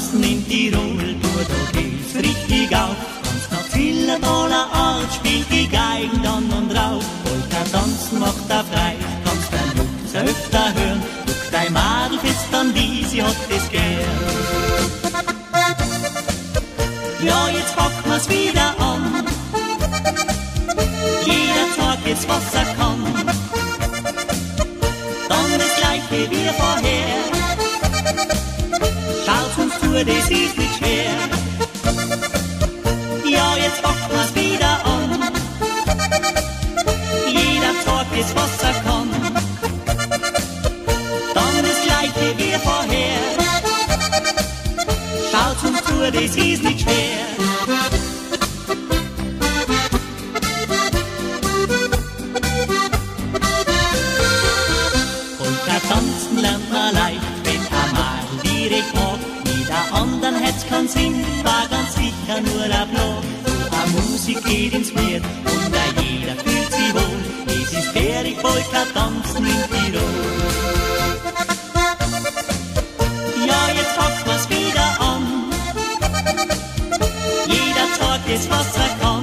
tanzen in Tirol, da geht's richtig auf. Tanzt nach Zillertaler Art, spielt die Geigen dann und rauf. Polka tanzen macht er frei, kannst dein Jux öfter hören. Guck dein Madel fest an die, sie hat es gern. Ja, jetzt packen wir's wieder an. Jeder zeigt jetzt, was er kann. Dann das Gleiche wie vorher. Schaut uns zu, das ist nicht schwer. Ja, jetzt packen wir's wieder an. Jeder zeigt jetzt, was er kann. Dann das Gleiche wie vorher. Schaut uns zu, das ist nicht schwer. Tanzen lernt man leicht, wenn ein Madel direkt mag. Jeder anderen Herz kann singen, war ganz sicher nur der Applaus. Die Musik geht ins Blut und jeder fühlt sich wohl. Es ist fähig, Polka tanzen in Tirol. Ja, jetzt packen wir's wieder an. Jeder zeigt jetzt, was er kann.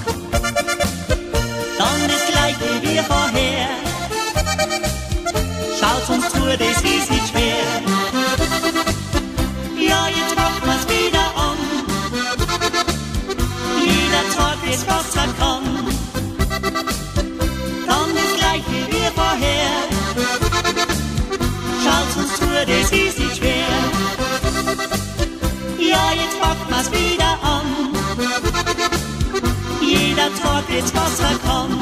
Dann das Gleiche wie vorher. Schaut uns zu, das ist nicht schwer. Ja, jetzt packen wir's wieder an. Jeder zeigt jetzt, was er kann. Dann das Gleiche wie vorher. Schaut uns zu, das ist nicht schwer. Ja, jetzt packen wir's wieder an. Jeder zeigt jetzt, was er kann.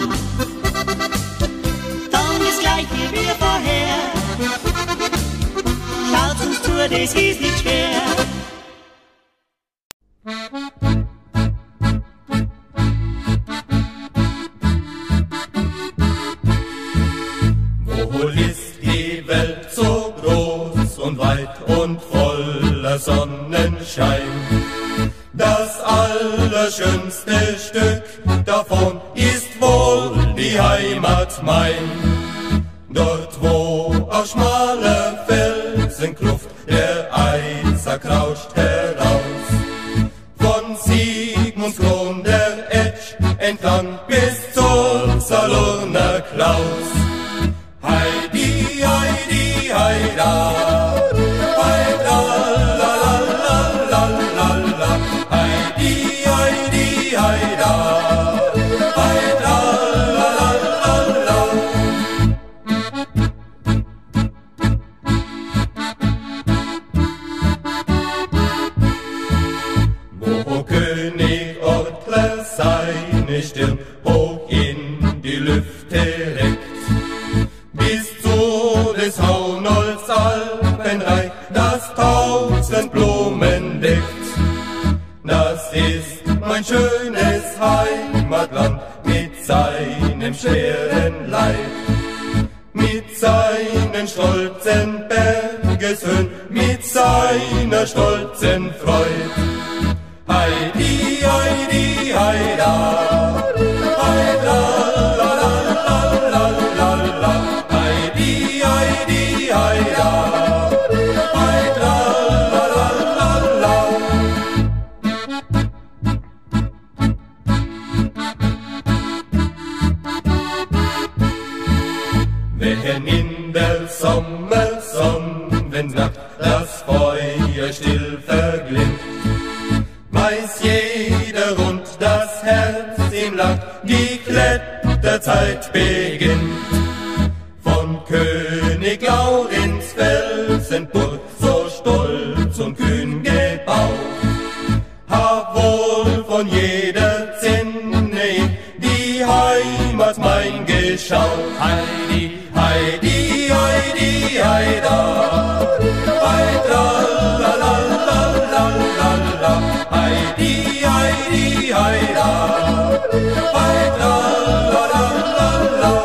Das Gleiche wie vorher. Schaut uns zu, das ist nicht schwer. Wohl ist die Welt so groß und weit und voller Sonnenschein. Das allerschönste Stück davon ist wohl die Heimat mein. Dort, wo aus schmaler Felsenkluft der Eisack rauscht heraus, von Sigmundskron der Etsch entlang bis zur Salurner Klaus. Heidi, Heidi, Heida, Heida, la la la la la la, Heidi, Heidi, Heida, Heida, la la la la. Wo König Ortler seine Stirn hoch in die Lüfte reckt, bis zu des Haunolds Alpenreich das 1000 Blumen deckt. Das ist mein schönes Heimatland mit seinem schweren Leib, mit seinen stolzen Bergeshöhen, mit seiner stolzen Freud. Heidi, Heidi, Heida, Heida, la la la la la la, Heidi, Heidi, Heida, Heida, la la la la. Wenn in der Sommersonne, wenn's Nacht das Feuer still verglimmt, weiß jeder und das Herz ihm lacht, die Kletterzeit beginnt. Von König Laurens Felsenburg, so stolz und kühn gebaut, hab wohl von jeder Zinne in die Heimat mein geschaut. Heidi, Heidi, Heidi, Heida, Heida, la la la la la la, Heidi, Heidi, Heida, Heida, la la la la.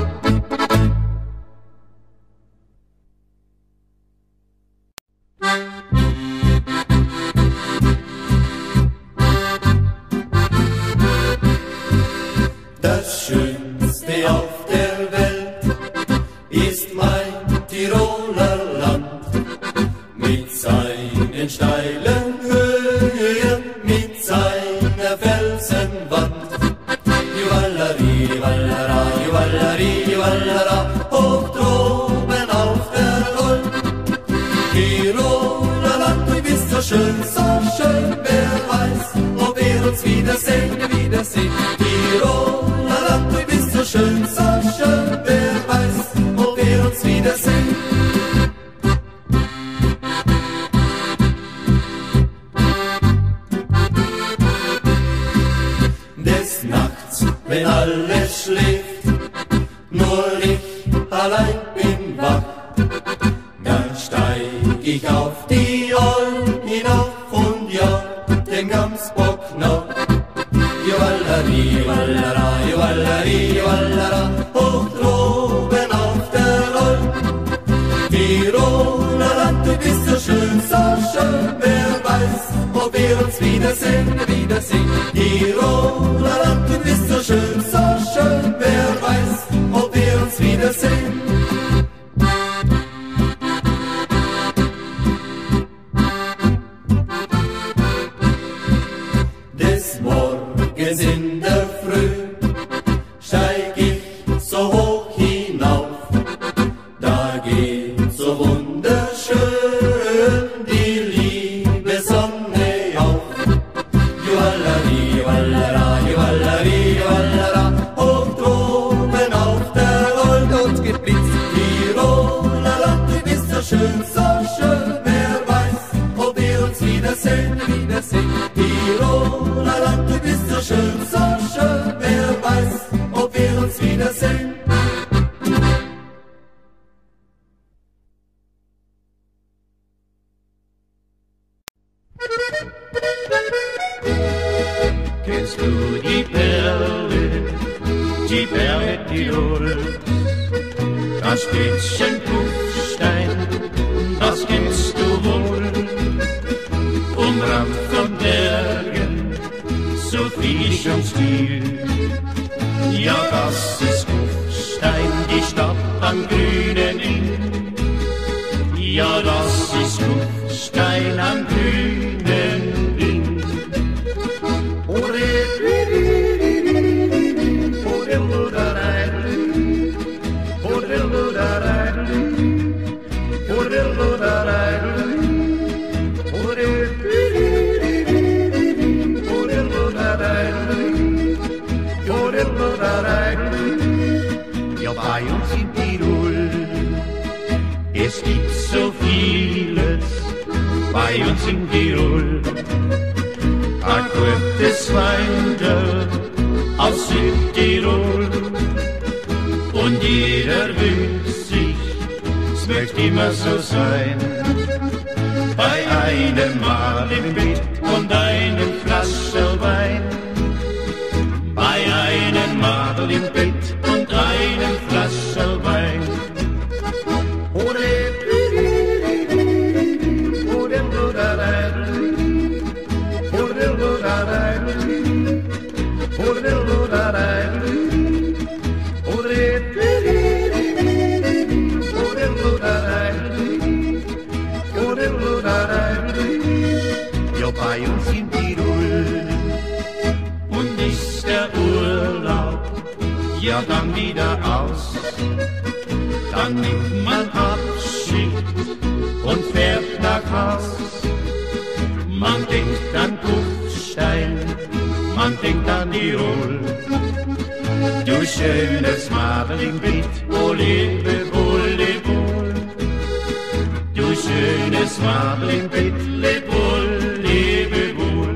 Das Schönste auf der Welt ist mein Tiroler Land mit seinen steilen schön, wer weiß, ob wir uns wiedersehen. Des Nachts, wenn alles schläft, nur ich allein bin wach, dann steig ich auf die Alm hinauf und ja, den Gamsbock noch. Juwallari, juwallara, juwallari, juwallara, hoch droben auf der Alm. Tiroler Land, du bist so schön, wer weiß, ob wir uns wiedersehen. Tiroler Land, du bist so schön, wer weiß, ob wir uns wiedersehen. Des Morgens in der Früh steig ich so hoch hinauf, da geht so wunderschön die liebe Sonne auf. Juwallari, juwallara, juwallari, juwallara, hoch droben auf der Alm und geblitzt. Tiroler Land, du bist so schön, wer weiß, ob wir uns wiedersehen. Tiroler Land, du bist so schön, wer weiß, ob wir uns wiedersehen. Kennst du die Perle Tirol, das Städtchen Kufstein, das kennst du wohl, umrannt von Bergen, so frisch und still. Ja, das ist Kufstein, die Stadt am grünen Inn. Ja, das ist Kufstein am grünen Inn. Ja, bei uns in Tirol, es gibt so vieles bei uns in Tirol. Ein gutes Weingel aus Südtirol und jeder wünscht sich, es möchte immer so sein. Bei einem Mal im Bett und einem Flasche Wein, bei einem Madel im Bett und einem Flasche Wein. Ja, bei uns in Tirol und ist der Urlaub ja dann wieder aus. Dann nimmt man Abschied und fährt nach Haus. Man denkt an Kufstein, man denkt an Tirol. Du schönes Madel im Bett, oh lebe wohl, lebe wohl. Du schönes Madel im Bett, lebe wohl, lebe wohl.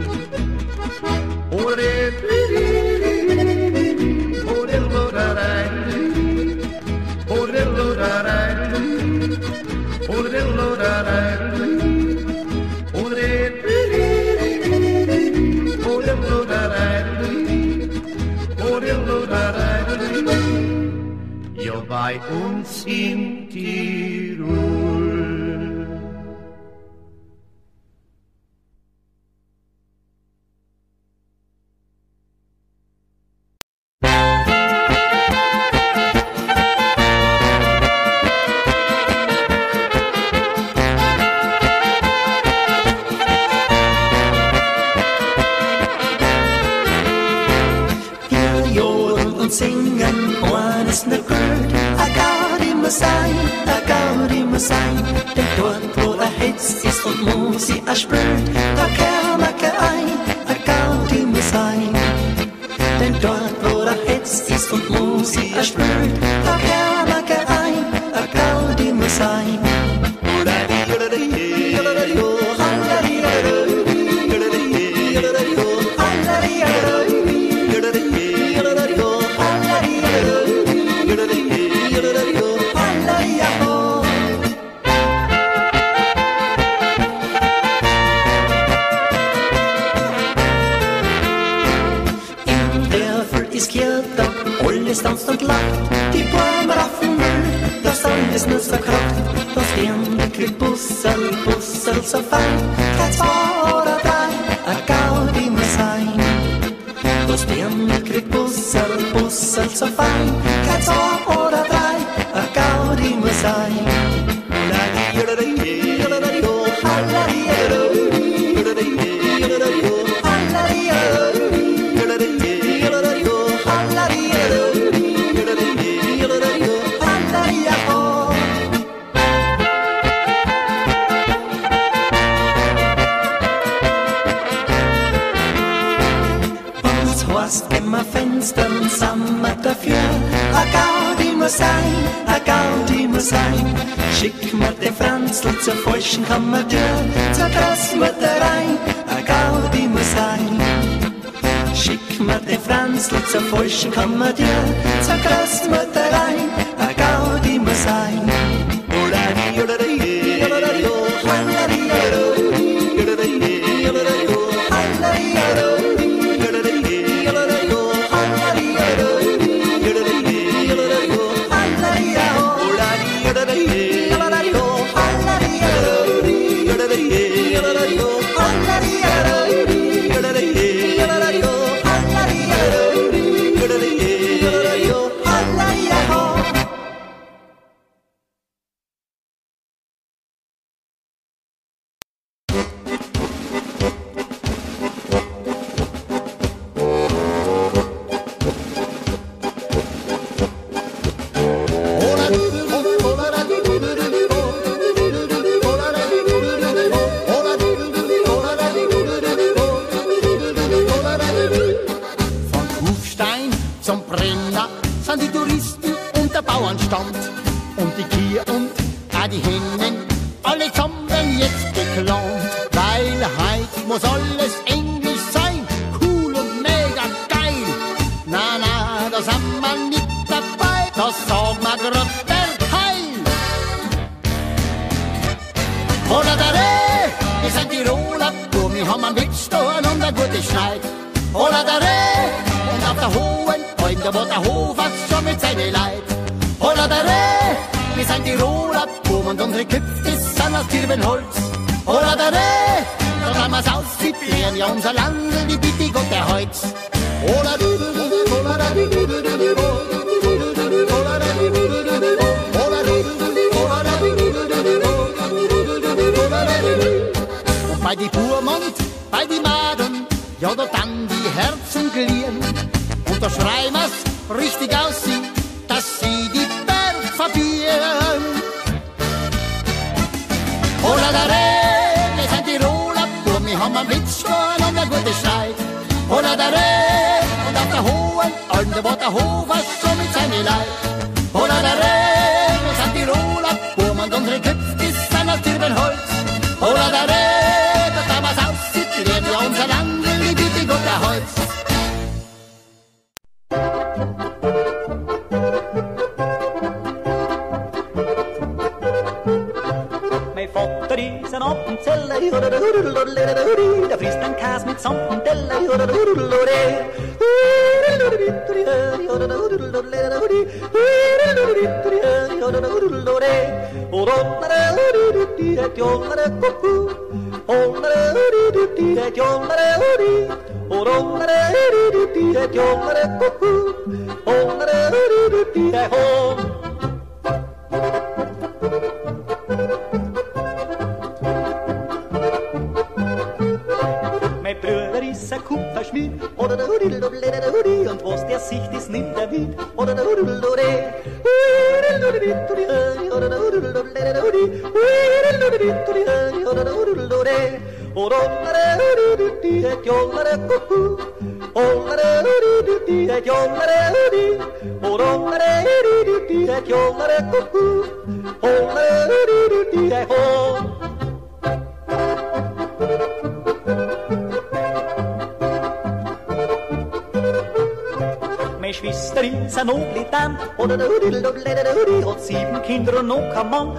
Ja, bei uns in Tirol. Und singen, eines ne Bird, I got him a sign, I got him a sign. Denn dort, wo Hetz ist und Musi spürt, da käme ein, I got him a sign. Denn dort, wo Hetz ist und Musi sie erspült, da käme kein ein, Gaudi muss sein. Tanzt und lacht, die Bäume raffen Müll, das Sand ist nur so kracht, das Dirndl kriegt Bussel, Bussel so fein, kein 2 oder 3, Gaudi muss sein. Das Dirndl kriegt Bussel, Bussel so fein, kein 2 oder 3, Gaudi muss sein. Fenstern sammer dafür, Gaudi muss sein, Gaudi muss sein. Schick mir den Franzl zur falschen Kammertür, zur Großmutter rein, Gaudi muss sein. Schick mir den Franzl zur falschen Kammertür, zur Großmutter rein, Gaudi muss sein. Der frisst ein Kas mit Samt und Teller. Mein Bruder ist ein Kupferschmied, und was der Sicht ist, nimmt er mit. Meine Schwesterin ist ein Oblitan, hat 7 Kinder und noch kein Mann.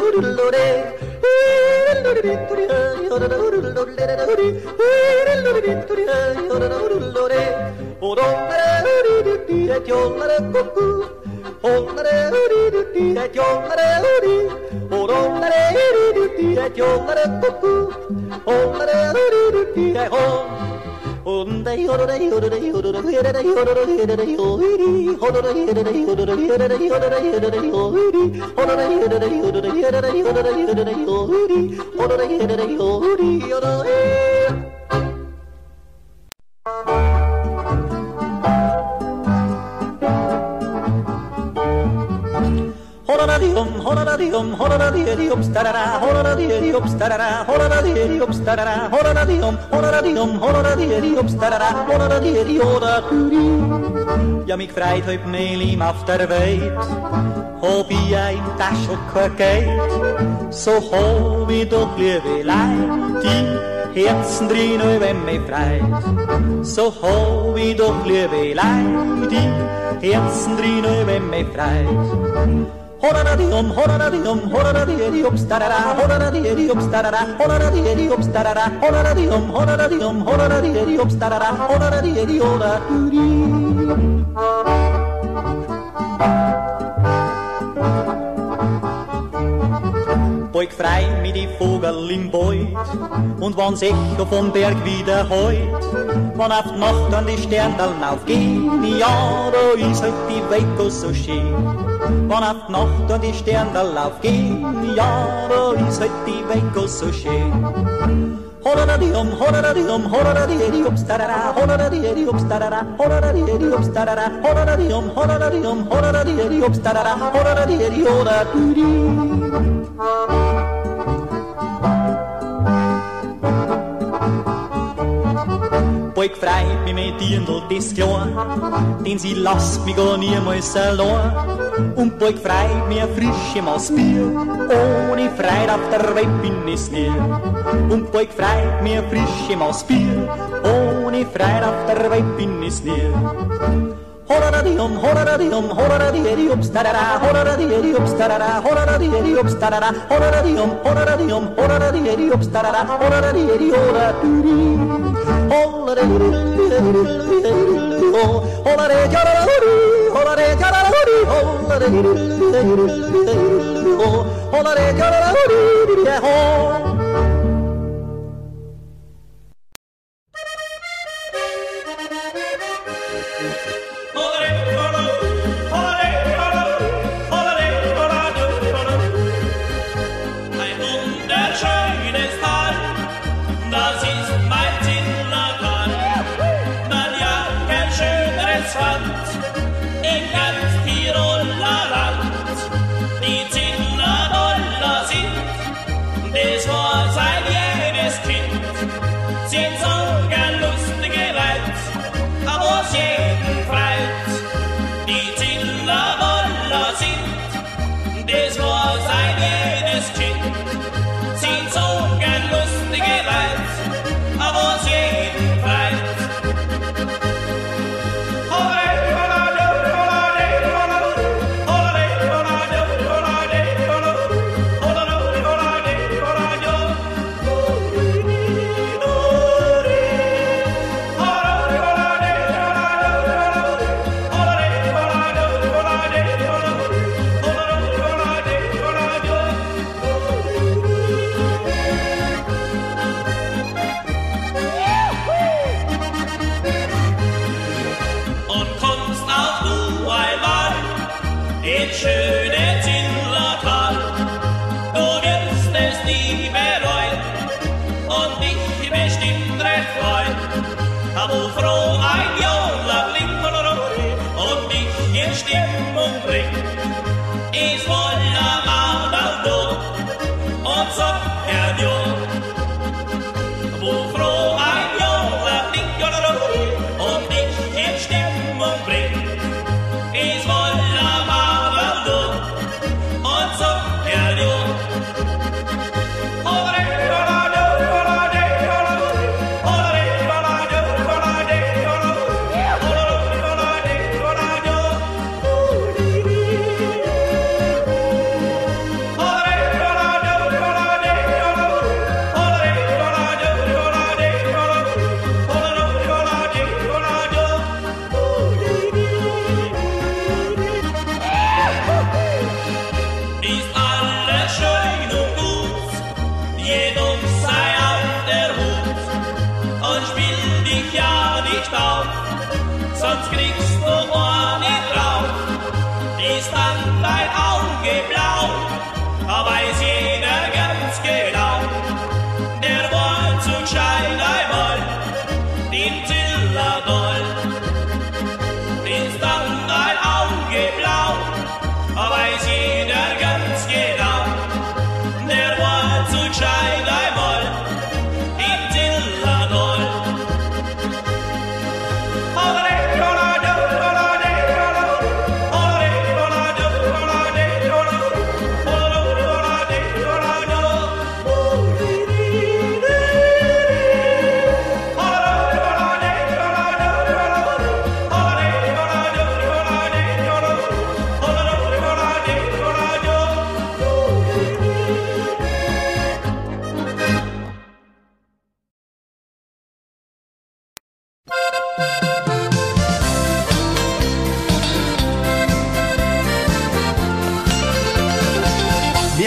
Ja, mich freit heut Melim auf der Welt, hab ich ein Tasch und kein Geld, so hab ich doch liebe Leid, die Herzen drin, wenn mich freit, so hab ich doch liebe Leid, die Herzen drin, wenn mich freit. Horadadium, horadadium, horadadium, starara, horadadium, starara, horadadium, starara, horadadium, horadadium, horadadium, starara, horadadium, Beug frei mit die Vogel im Beut und wann's Echo vom Berg wieder heut, wann auf die Nacht an die Sterndeln aufgehen, ja, da ist halt die Welt so schön. Wann auf die Nacht an die Sterndeln aufgehen, ja, da ist halt die Welt so schön. Horadadium, horadadium, horadadium, starara, horadadium, starara, horadadium, starara, horadadium, horadadium, horadadium, starara, horadadium, Beug frei mich mit Dirndl das Klein, denn sie lasst mich gar niemals allein. Und beug frei mir frische Maß Bier, ohne Freude auf der Welt bin ich's nie. Und beug frei mir frische Maß Bier, ohne Freude auf der Welt bin ich's nie. Horadadium, horadadium, horadadium, starara, horadadium, starara, horadadium, starara, horadadium, horadadium, horadadium, starara, horadadium, Wo froh ein Jahr, und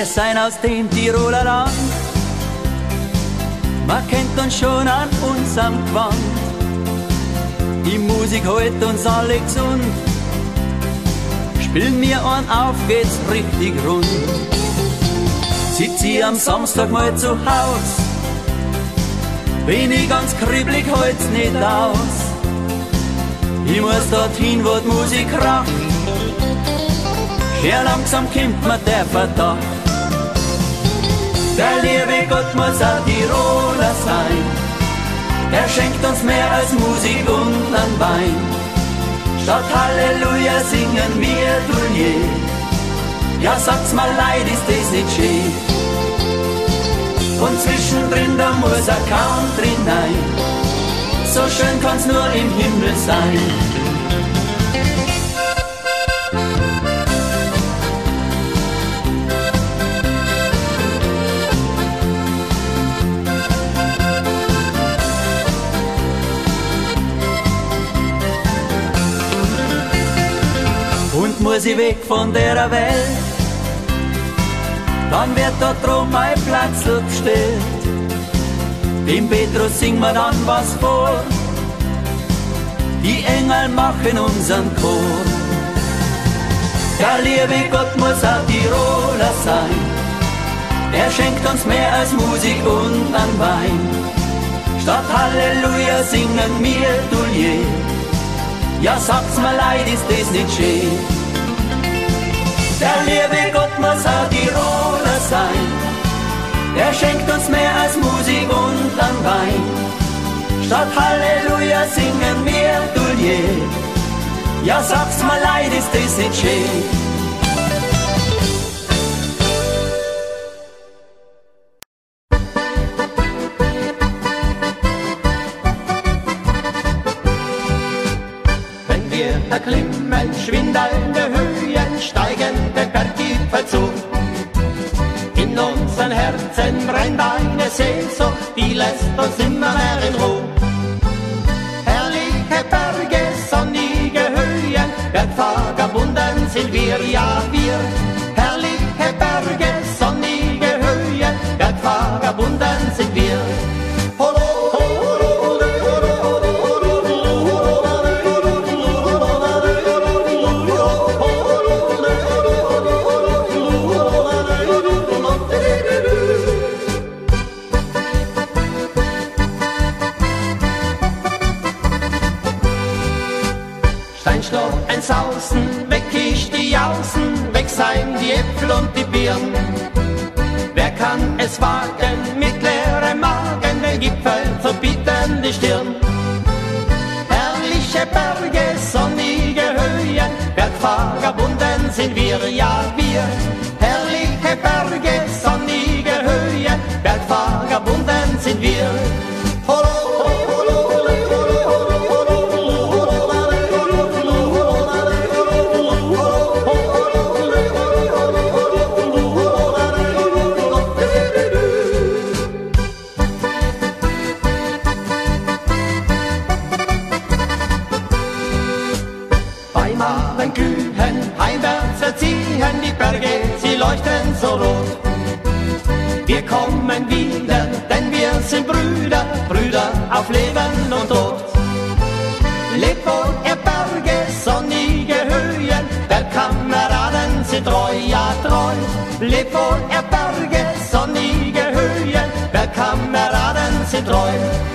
Wir seien aus dem Tiroler Land, man kennt uns schon an unserem Gewand. Die Musik hält uns alle gesund, spielen wir an, auf geht's richtig rund. Sitz ich am Samstag mal zu Haus, bin ich ganz kribbelig, halt's nicht aus. Ich muss dorthin, wo die Musik kracht, sehr langsam kommt mir der Verdacht. Der liebe Gott muss ein Tiroler sein, er schenkt uns mehr als Musik und ein Wein. Statt Halleluja singen wir Dulier, ja sagt's mal leid, ist das nicht schön. Und zwischendrin da muss ein Country rein, so schön kann's nur im Himmel sein. Und muss ich weg von der Welt, dann wird da drum ein Platz gestellt. Dem Petrus singen wir dann was vor, die Engel machen unseren Chor. Der liebe Gott muss ein Tiroler sein, er schenkt uns mehr als Musik und ein Wein. Statt Halleluja singen wir Dulier, ja sagt's mir leid, ist das nicht schön. Der liebe Gott muss ein Tiroler sein, er schenkt uns mehr als Musik und ein Wein. Statt Halleluja singen wir Dulier, ja sagt's mir leid, ist das nicht schön. Wenn wir erklimmen schwindelnde Höhen, steigen den Berggipfel zu. In unseren Herzen brennt eine Sehnsucht, die lässt uns immer mehr in Ruhe. Herrliche Berge, sonnige Höhen, Bergvagabunden sind wir, ja wir. Herrliche Berge, sonnige Höhen, Bergvagabunden sind wir. Steinschlocken sausen, weg ist die Jausen, weg seien die Äpfel und die Birnen. Wer kann es wagen, mit leerem Magen den Gipfel zu bieten, die Stirn? Herrliche Berge, sonnige Höhen, Bergvagabunden sind wir, ja wir. Herrliche Berge, sonnige Höhen, Bergvagabunden sind wir. Die Berge, sie leuchten so rot. Wir kommen wieder, denn wir sind Brüder, Brüder auf Leben und Tod. Lebt wohl, ihr Berge, sonnige Höhen, Bergkameraden sind treu, ja treu. Lebt wohl, ihr Berge, sonnige Höhen, Bergkameraden sind treu.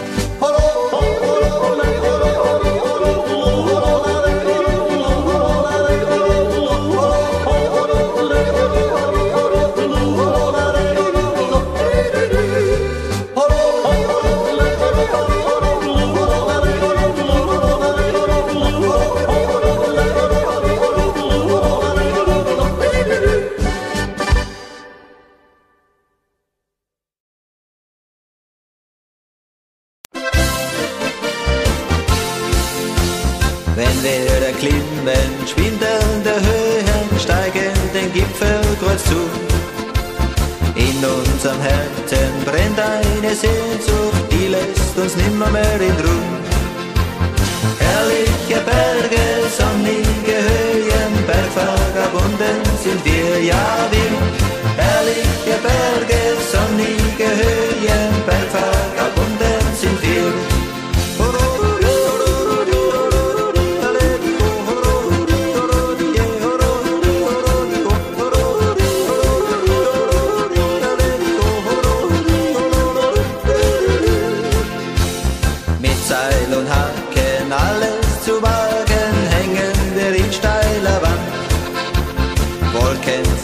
Wenn wir erklimmen, schwindelnde Höhen, steigen den Gipfel kreuz zu. In unserem Herzen brennt eine Sehnsucht, die lässt uns nimmer mehr in Ruhe. Herrliche Berge, sonnige Höhen, Bergvagabunden sind wir, ja wir. Herrliche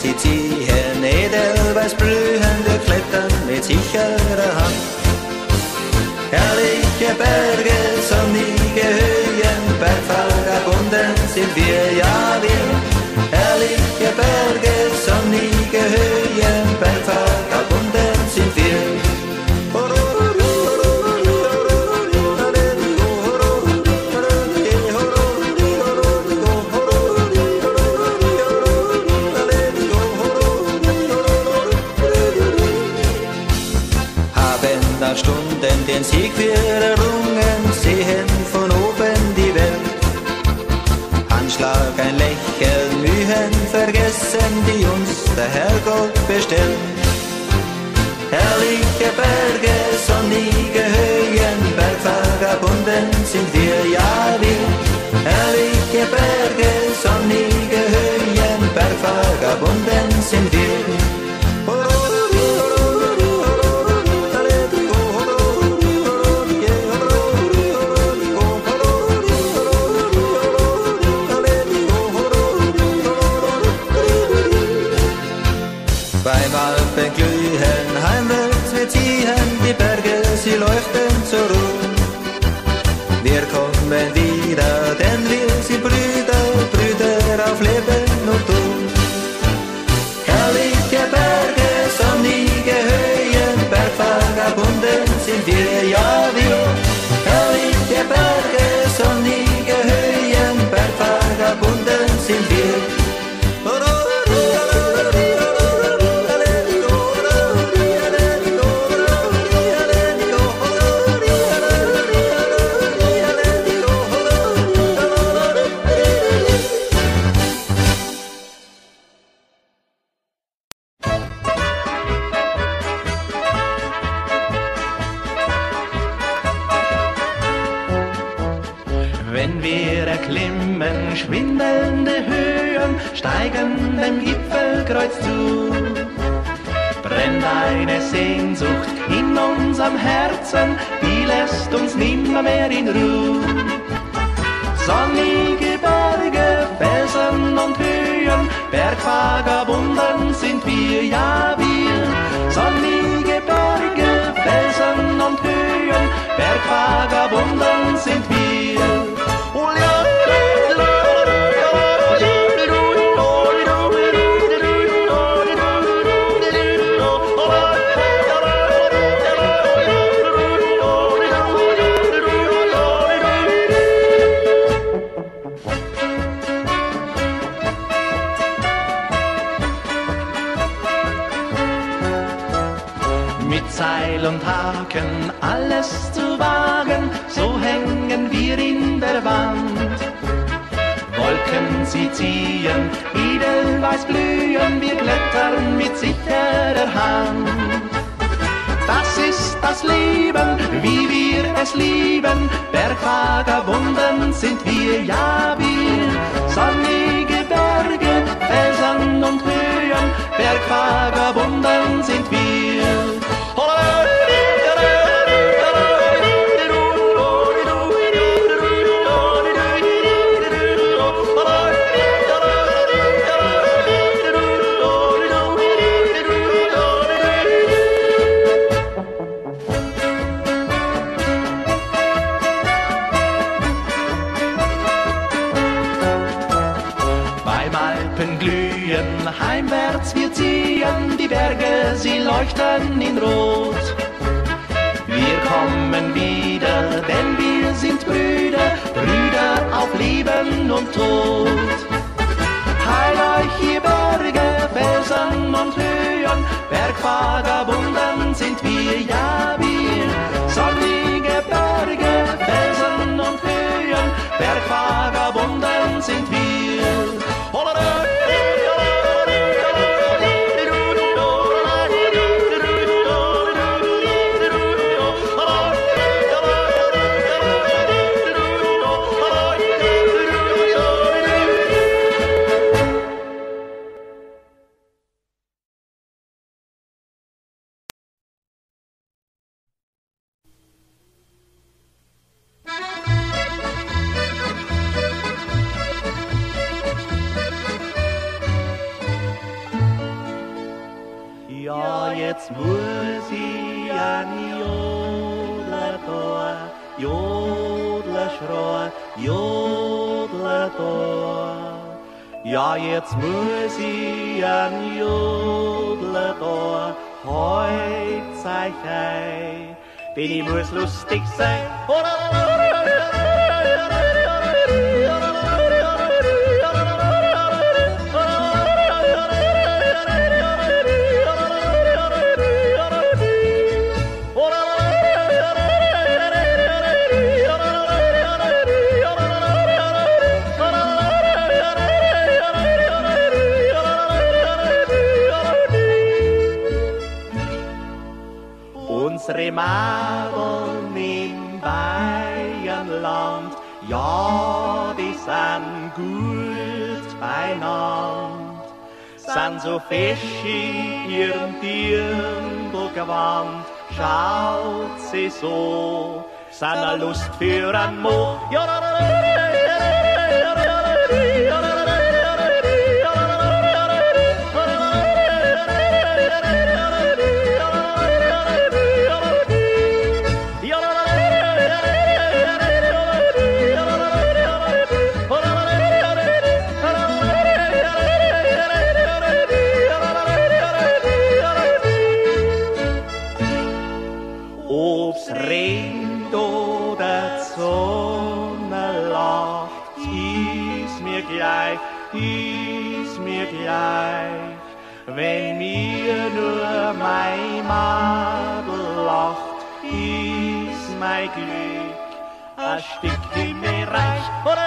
sie ziehen edelweiß blühen, wir klettern mit sicherer Hand. Herrliche Berge, sonnige Höhen, Bergvagabunden sind wir, ja wir. Herrliche Berge, sonnige Höhen, Bergvagabunden sind wir. Stunden den Sieg wir errungen, sehen von oben die Welt. Anschlag, ein Lächeln, Mühen vergessen, die uns der Herrgott bestellt. Herrliche Berge, sonnige Höhen, Bergvagabunden sind wir, ja wir. Herrliche Berge, sonnige Höhen, Bergvagabunden sind wir. Beim Alpenglühen heimwärts wir ziehen, die Berge, sie leuchten zur Ruhe. Wir kommen wieder, denn wir sind Brüder, Brüder auf Leben und Tod. Herrliche Berge, sonnige Höhen, Bergvagabunden sind wir, ja wir. Herrliche Berge, sonnige Höhen, Bergvagabunden sind wir. Wenn wir erklimmen schwindelnde Höhen, steigen dem Gipfelkreuz zu, brennt eine Sehnsucht in unserem Herzen, die lässt uns nimmermehr in Ruhe. Sonnige Berge, Felsen und Höhen, Bergvagabunden sind wir, ja wir. Sonnige Berge, Felsen und Höhen, Bergvagabunden sind wir. Mit Seil und Haken alles zu wagen, so hängen wir in der Wand. Wolken sie ziehen, edelweiß blühen, wir klettern mit sicherer Hand. Das ist das Leben, wie wir es lieben, Bergvagabunden sind wir, ja wir. Sonnige Berge, Felsen und Höhen, Bergvagabunden sind wir. Alpenglühen, heimwärts wir ziehen, die Berge, sie leuchten in Rot. Wir kommen wieder, denn wir sind Brüder, Brüder auf Leben und Tod. Heil euch, ihr Berge, Felsen und Höhen, Bergvagabunden sind wir, ja wir. Sonnige Berge, Felsen und Höhen, Bergvagabunden sind wir. jetzt muss ich an Jodler da, Jodler schreien, Jodler da. Ja, jetzt muss ich an Jodler da, heut sei ich ein, denn ich muss lustig sein. Unsere Madeln im Bayernland, ja, die sind gut beieinander, sind so fest in ihrem Dirndlgewand, schaut sie so, sind eine Lust für ein Mo. Ob's regnet oder die Sonne lacht, ist mir gleich, wenn mir nur mein Madel lacht, ist mein Glück ein Stückchen mehr reich.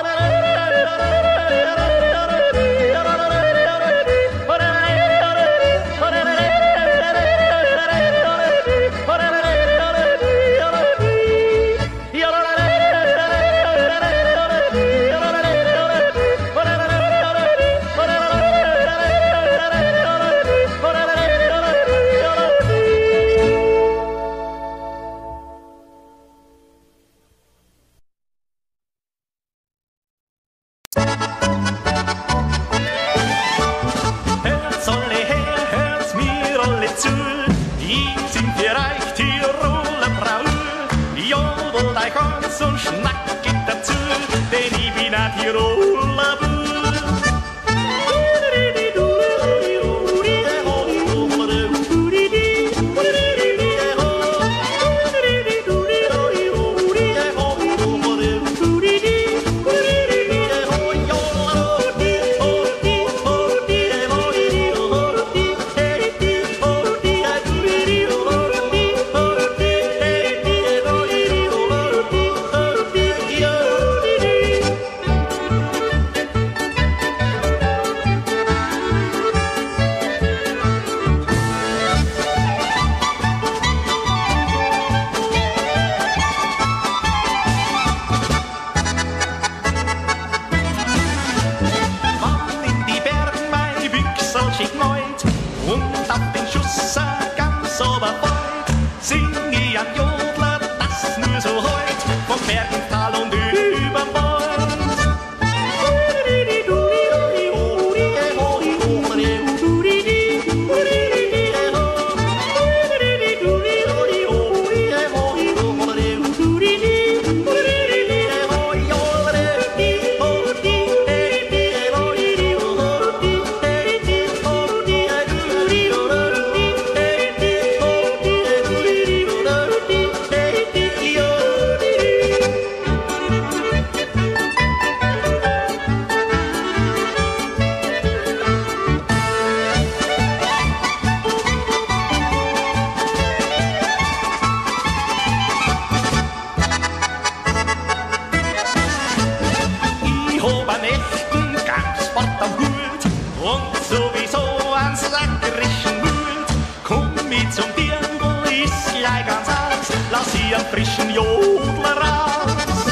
Und schnack it dazu, denn ich bin ein Tiroler Bub. Frischen Jodler raus.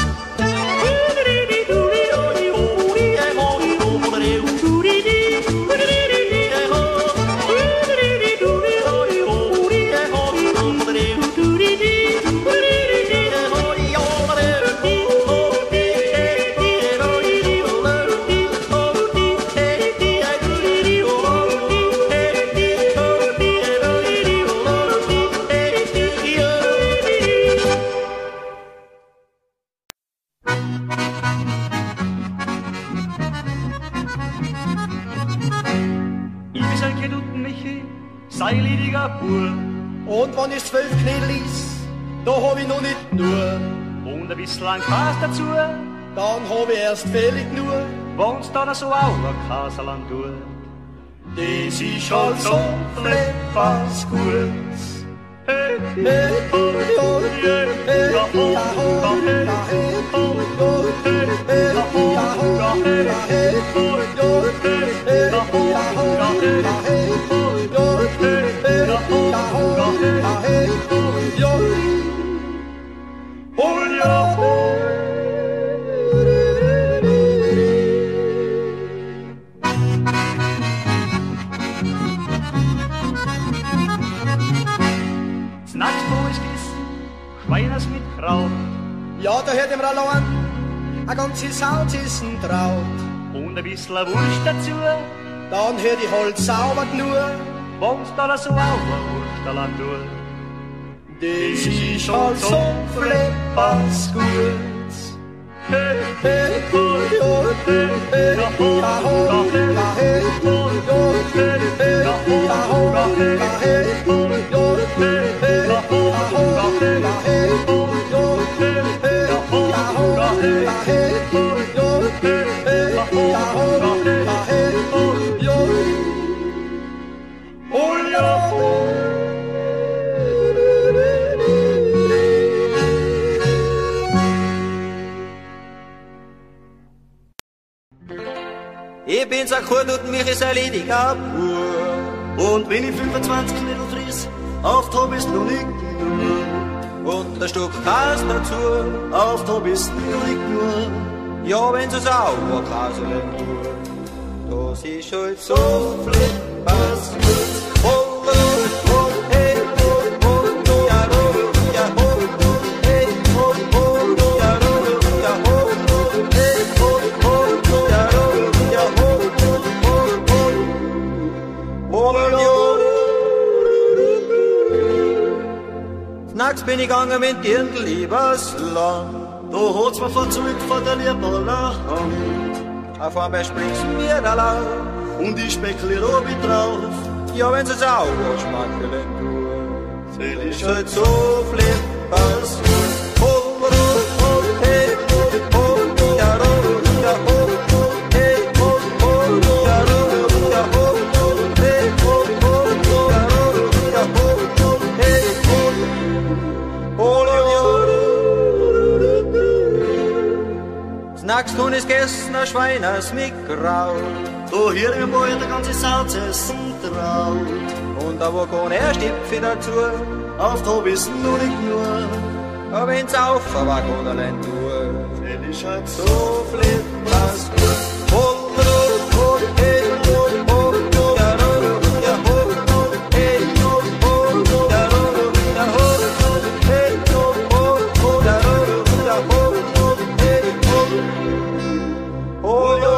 Michi tut Michi, sei liediger Bub. Und wenn ich 12 Knädel is, da hab ich noch nicht nur. Und ein bisschen Käse dazu, Dann hab ich erst völlig nur. wenn's dann so auch ein Käseland tut. Das ist halt so etwas Gutes. Hey, Hey, ho, ho, hey, ja, ho, ja, ho, ja, hey, ho, ho, hey, ja, ho, ja, hey, ho, jo, hey, ja, ho, ja, hey, ho, jo, hey, ja, ho, ja, hey, ho, jo. Hol ja, Snackspoiskis, Schweiners mit Kraut ja, da hört ihm allein ein ganzes Salzissen traut. und ein bisschen Wurst dazu, Dann hört ich halt sauber nur. wenn's dann so auch ein Wurstland tut. Das ist halt so etwas Gutes. Hey, Hey, ho, jo, hey, ja, ho, ja, hey, ho, jo, hey, ja, ho, ja, hey, ho, jo, hey, ja, ho, ja, hey, ho, jo, hey, ja, ho, ja, hey, ho, jo, hey, ja, ho, ja, hey, ho, jo. Oh ja. Ich bin so gut und mich ist ein lediger Bub. Und wenn ich 25 Knädel friss, auf Top ist noch nicht genug. Und ein Stück Käse dazu. Auf Top ist noch nicht genug. Ja, wenn sie sauber Käse tun. Das ist halt so flippers gut. Oh, oh, oh, hey, oh, oh, oh, ja, oh, ja, oh, oh, hey, oh, oh, ja, oh, ja, oh, oh, hey, oh, oh, ja, oh, ja, oh, oh, oh, oh, oh, Nachts bin ich gegangen mit Dirndl übers Land. Da hat's mir von zurück von der Lieberler Hand. Auf einmal springst du mir da laut. Und ich spekuliere oben drauf. Ja, wenn sie sauber schmackeln tun. Seh ich Halt so flippers gut. Oh, oh, oh, hey, oh, oh, ja, oh, ja, oh, oh, hey, oh, oh, ja, oh, ja, oh, oh, hey, oh, oh, ja, oh, ja, oh, oh, hey, oh, oh, Snacks tun ist gegessen, ein Schweiners mit Kraut. Da hier im Bauer der ganze Salz essen traut. Und da wo kein Erstipfel dazu. Auf Top ist noch nicht nur. Aber wenn's auf der Wagon allein tut. Seh ich halt so So flippers gut. Oh, oh, oh, hey, oh, oh, oh, ja, oh, ja, oh, oh, hey, oh, oh, ja, oh, ja, oh, oh, hey, oh, oh, oh, ja, oh, ja, oh, oh, hey, oh, oh, ja,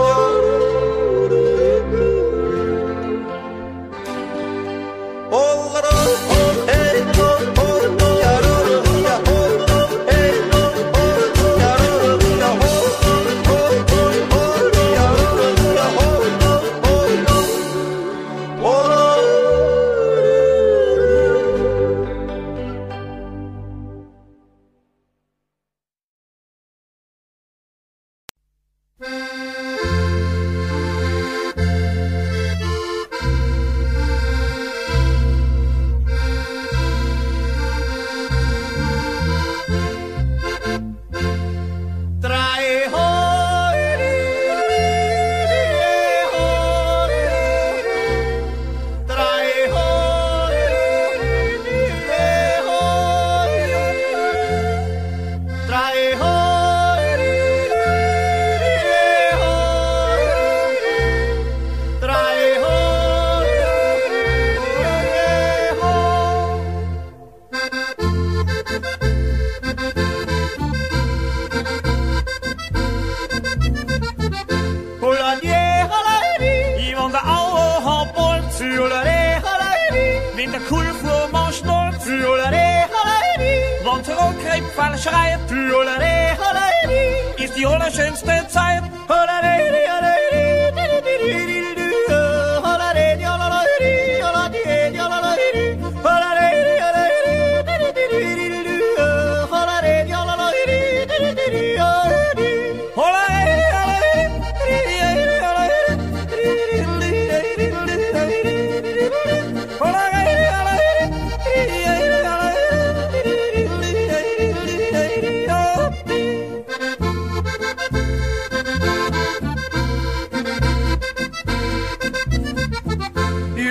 Wenn der Kulfurmann schnurrt, wenn Zurückgreifall schreit, ist die allerschönste Zeit.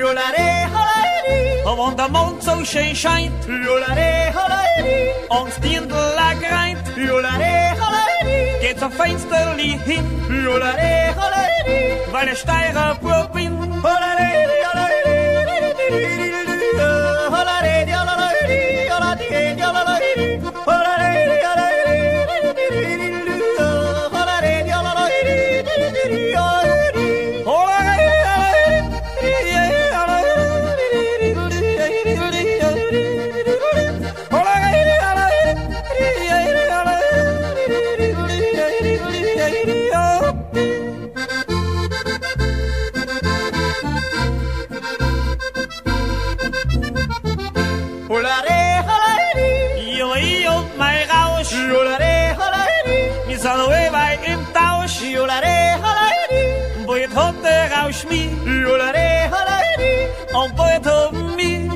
Want de mond zo scheen schijnt, ons diendel rijnt, geht zum Fensterli hin, weil der Steiger Puppin. Me, on board of me.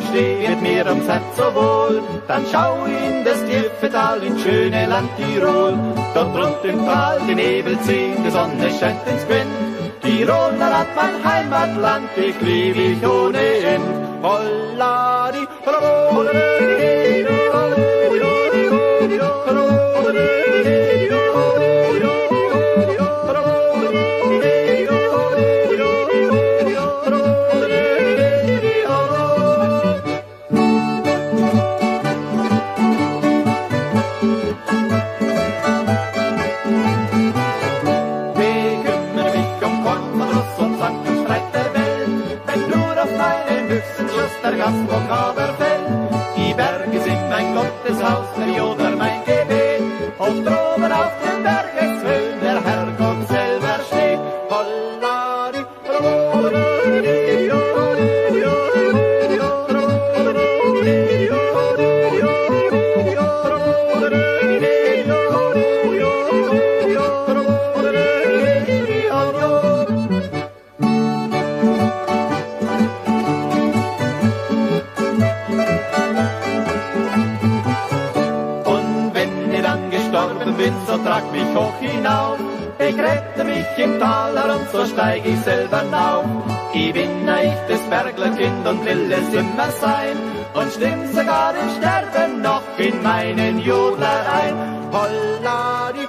steh, wird mir ums Herz so wohl. Dann schau in das tiefe Tal, ins schöne Land Tirol. Dort rund im Tal die Nebel ziehen, die Sonne scheint ins Wind. Tiroler hat mein Heimatland, ich lieb ich ohne End. Holladi, der Gastbock aber fällt. Die Berge sind mein Gotteshaus, der Joder mein Gebet. Hoch droben auf den Bergeshöhen der Herrgott selber steht. Holladi, so trag mich hoch hinauf. Ich rette mich im Tal herum, so steig ich selber auf. Ich bin ich des Berglerkind und will es immer sein. Und stimmt sogar im Sterben noch in meinen Jodler ein. Holladi,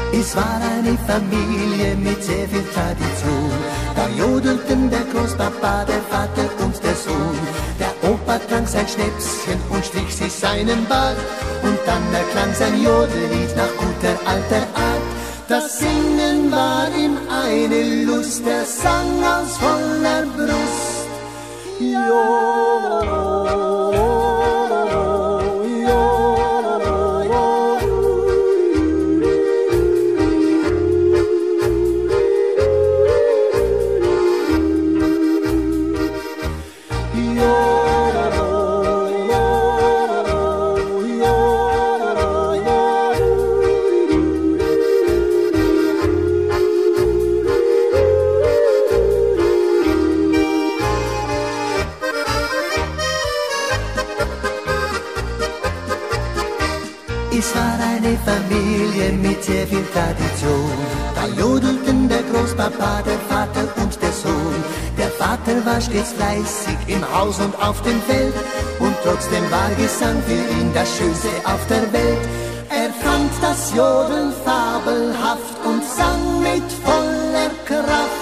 Es war eine Familie mit sehr viel Tradition. Da jodelten der Großpapa, der Vater und der Sohn. Der Opa trank sein Schnäpschen und strich sich seinen Bart. Und dann erklang sein Jodellied nach guter alter Art. Das Singen war ihm eine Lust, er sang aus voller Brust. Es war eine Familie mit sehr viel Tradition. Da jodelten der Großpapa, der Vater und der Sohn. Der Vater war stets fleißig im Haus und auf dem Feld. Und trotzdem war Gesang für ihn das Schönste auf der Welt. Er fand das Jodeln fabelhaft und sang mit voller Kraft.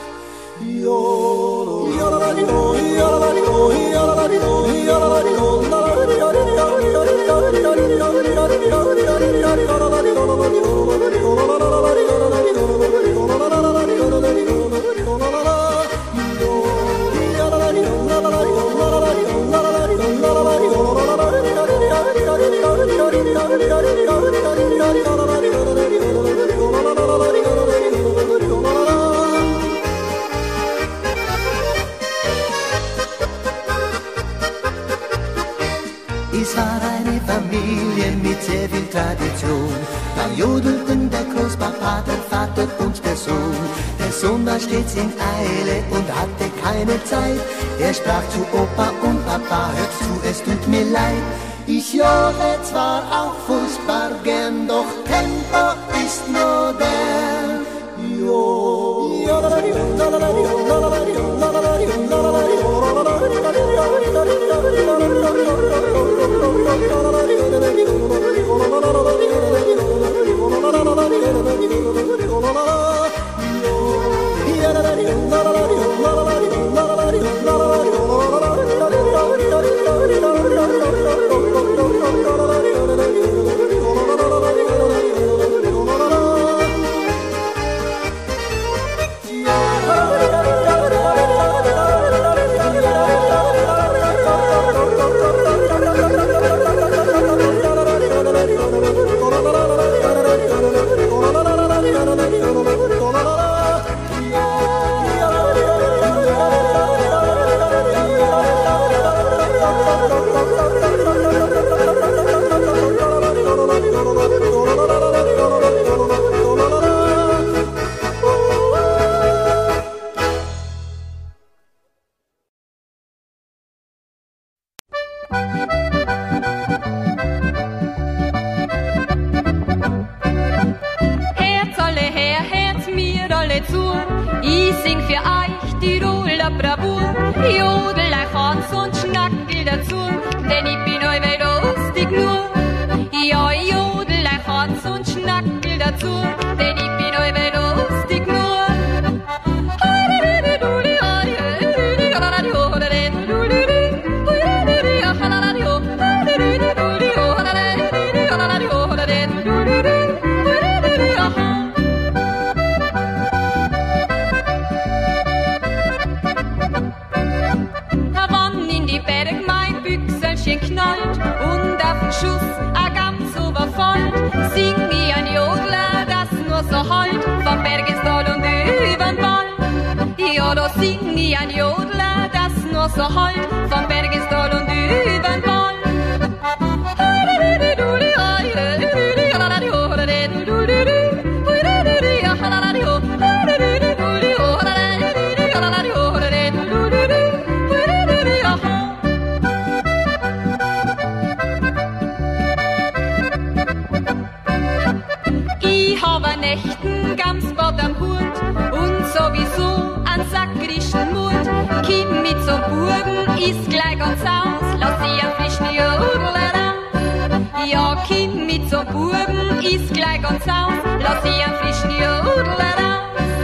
Es war eine Familie mit sehr viel Tradition. Da jodelten der Großpapa, der Vater und der Sohn. Der Sohn war stets in Eile und hatte keine Zeit. Er sprach zu Opa und Papa, hört zu, es tut mir leid. Ich jodle zwar auch furchtbar gern, doch Tempo ist modern. Ich sing für euch Tiroler Bravour, jodel euch Hans und Schnackel dazu, denn ich bin allweil lustig nur. Ja, ich jodel euch Hans und Schnackel dazu, denn ich bin allweil lustig nur. Knallt und auf den Schuss a ganz überfallt, sing ich ein Jodler, das nur so halt, vom Bergestal und übern Wald. Ja, da sing ich ein Jodler, das nur so halt, vom Bergestal und übern Wald. Nächten Gamsbad am Hut und sowieso an sakrischen Mut. Kim mit so Burgen ist gleich ganz aus, lass sie am frischen Jodler raus. Ja, Kim mit so Burgen ist gleich ganz aus, lass ich einen frischen Jodel raus.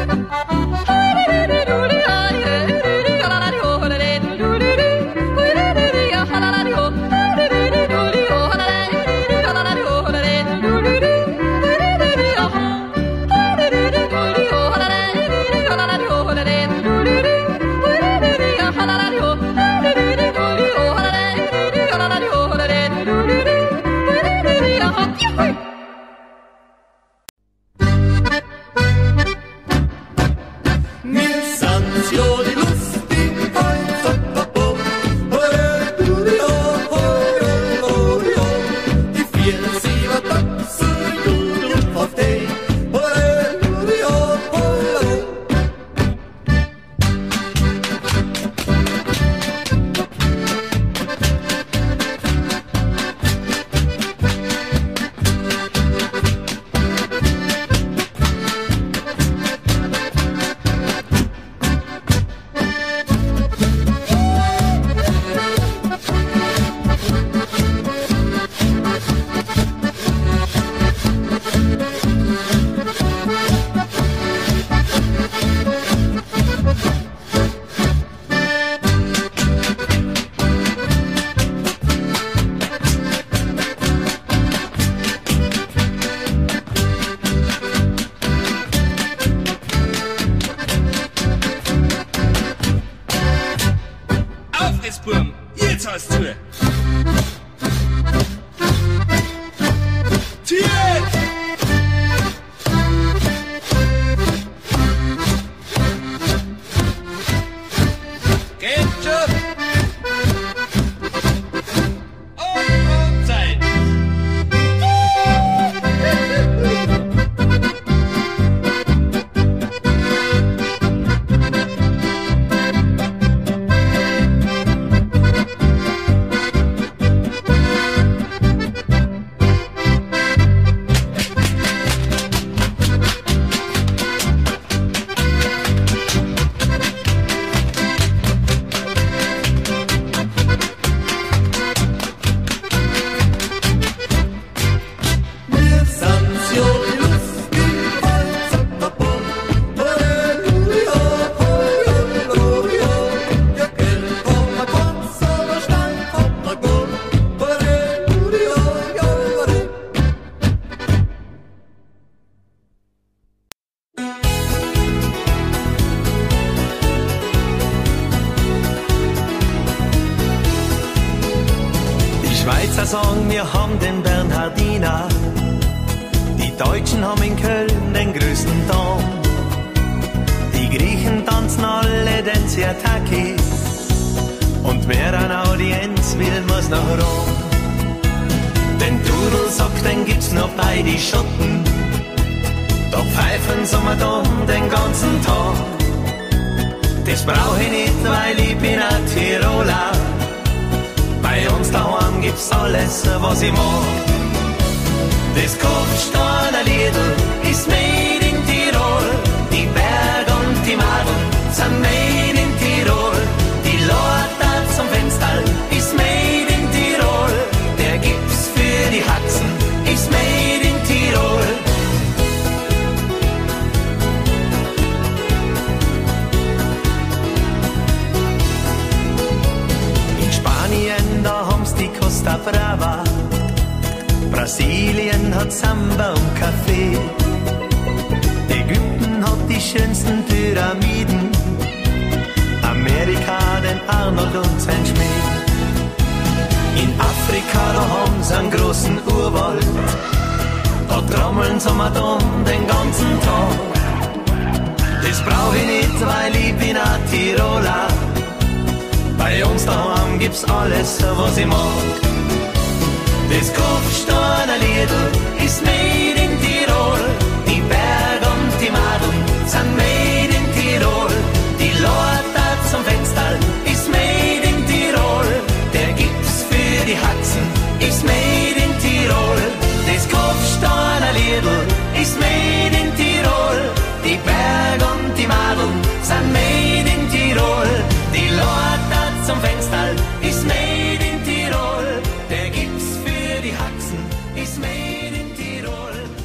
Jetzt hast du. Schweizer sagen, wir haben den Bernhardiner. Die Deutschen haben in Köln den größten Dom. Die Griechen tanzen alle den Siataki. Und wer an Audienz will, muss nach Rom. Den Dudelsack, den gibt's noch bei die Schotten. Da pfeifen sie mir dumm den ganzen Tag. Das brauch ich nicht, weil ich bin ein Tiroler. Bei uns daheim gibt's alles, was ich mag. Das Kopfsteiner Liedl ist made in Tirol. Die Berge und die Madeln sind made in Tirol. Die Lorta zum Fenster ist made in Tirol. Der Gips für die Haxen ist made in Tirol. In Spanien, da haben's die Costa Brava. Brasilien hat Samba und Kaffee. Ägypten hat die schönsten Pyramiden. Amerika den Arnold und sein Schmäh. In Afrika, da haben sie einen großen Urwald. Da trommeln sie mal den ganzen Tag. Das brauch ich nicht, weil ich bin ein Tiroler. Bei uns daheim gibt's alles, was ich mag. Das Kopfsteiner Liedl ist made in Tirol. Die Berge und die Madeln sind made in Tirol. Die Lorta zum Fenster ist made in Tirol. Der Gips für die Haxen ist made in Tirol. Das Kopfsteiner Liedl ist made in Tirol. Die Berge und die Madeln sind made in Tirol. Die Lorta zum Fenster ist made in Tirol. Der Gips für die Haxen ist made in Tirol.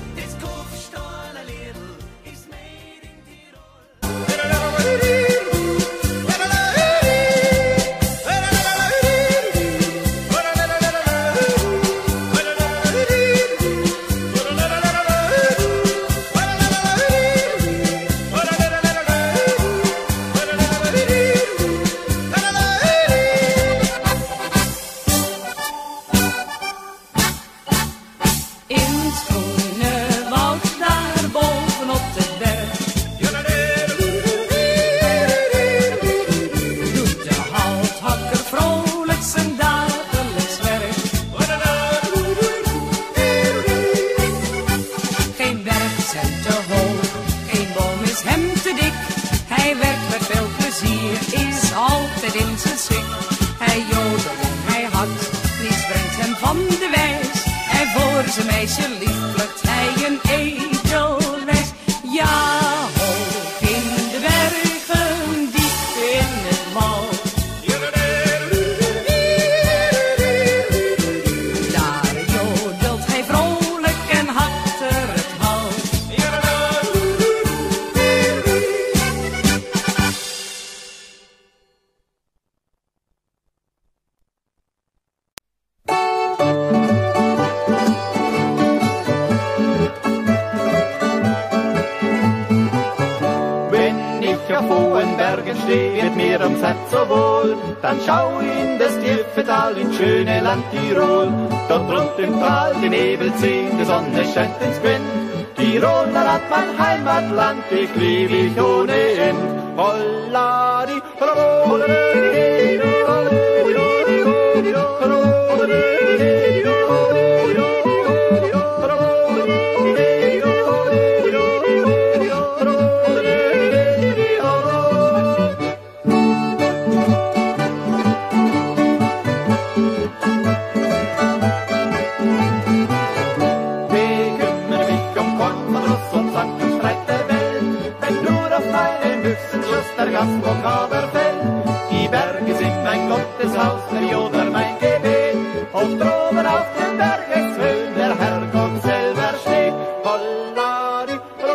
altijd in zijn schik. Hij jodelt en hij hakt, niets brengt hem van de wijs. En voor zijn meisje lief plukt hij een edelwijs. Ja, hoog in de bergen, diep in het woud. Daar jodelt hij vrolijk en achter het hout. Steht mir ums Herz so wohl, dann schau in das tiefe Tal ins schöne Land Tirol. Dort rund im Tal die Nebel ziehen, die Sonne scheint ins Wind. Tirol, da hat mein Heimatland, ich lieb ich ohne End. Hollari, hollari, Gastbock aber fällt. Die Berge sind mein Gotteshaus, der Joder mein Gebet. Hoch droben auf den Bergeshöhen der Herrgott selber steht. Hollari,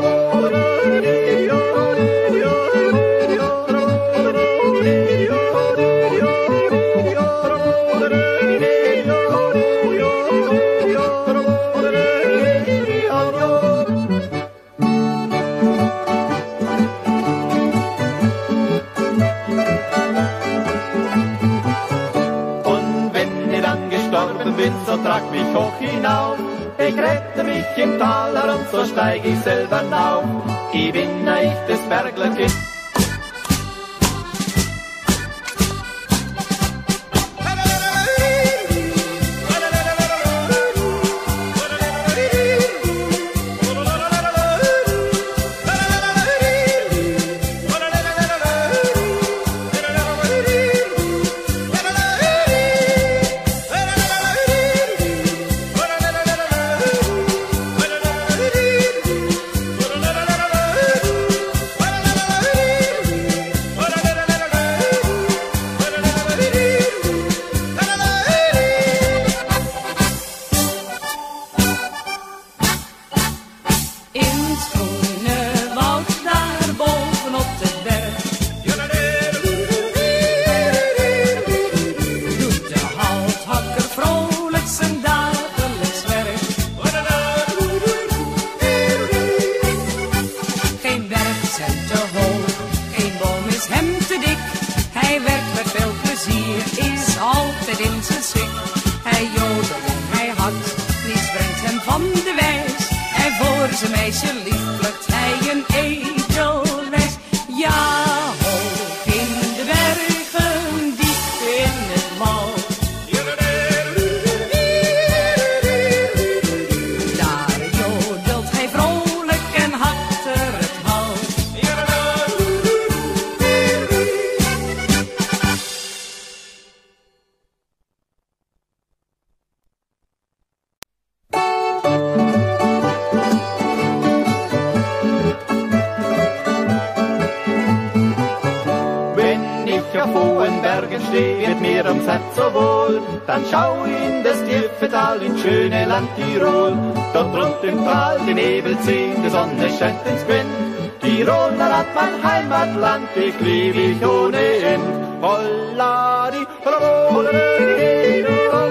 so trag mich hoch hinauf, ich rette mich im Taler und so steig ich selber auf. Ich bin ein echtes Berglerkind. Steht mir ums Herz so wohl, dann schau in das tiefe Tal ins schöne Land Tirol. Dort rund im Tal die Nebel ziehen, die Sonne scheint ins Wind. Tirol, da hat mein Heimatland, ich lieb ich ohne End. Hollari, hollari,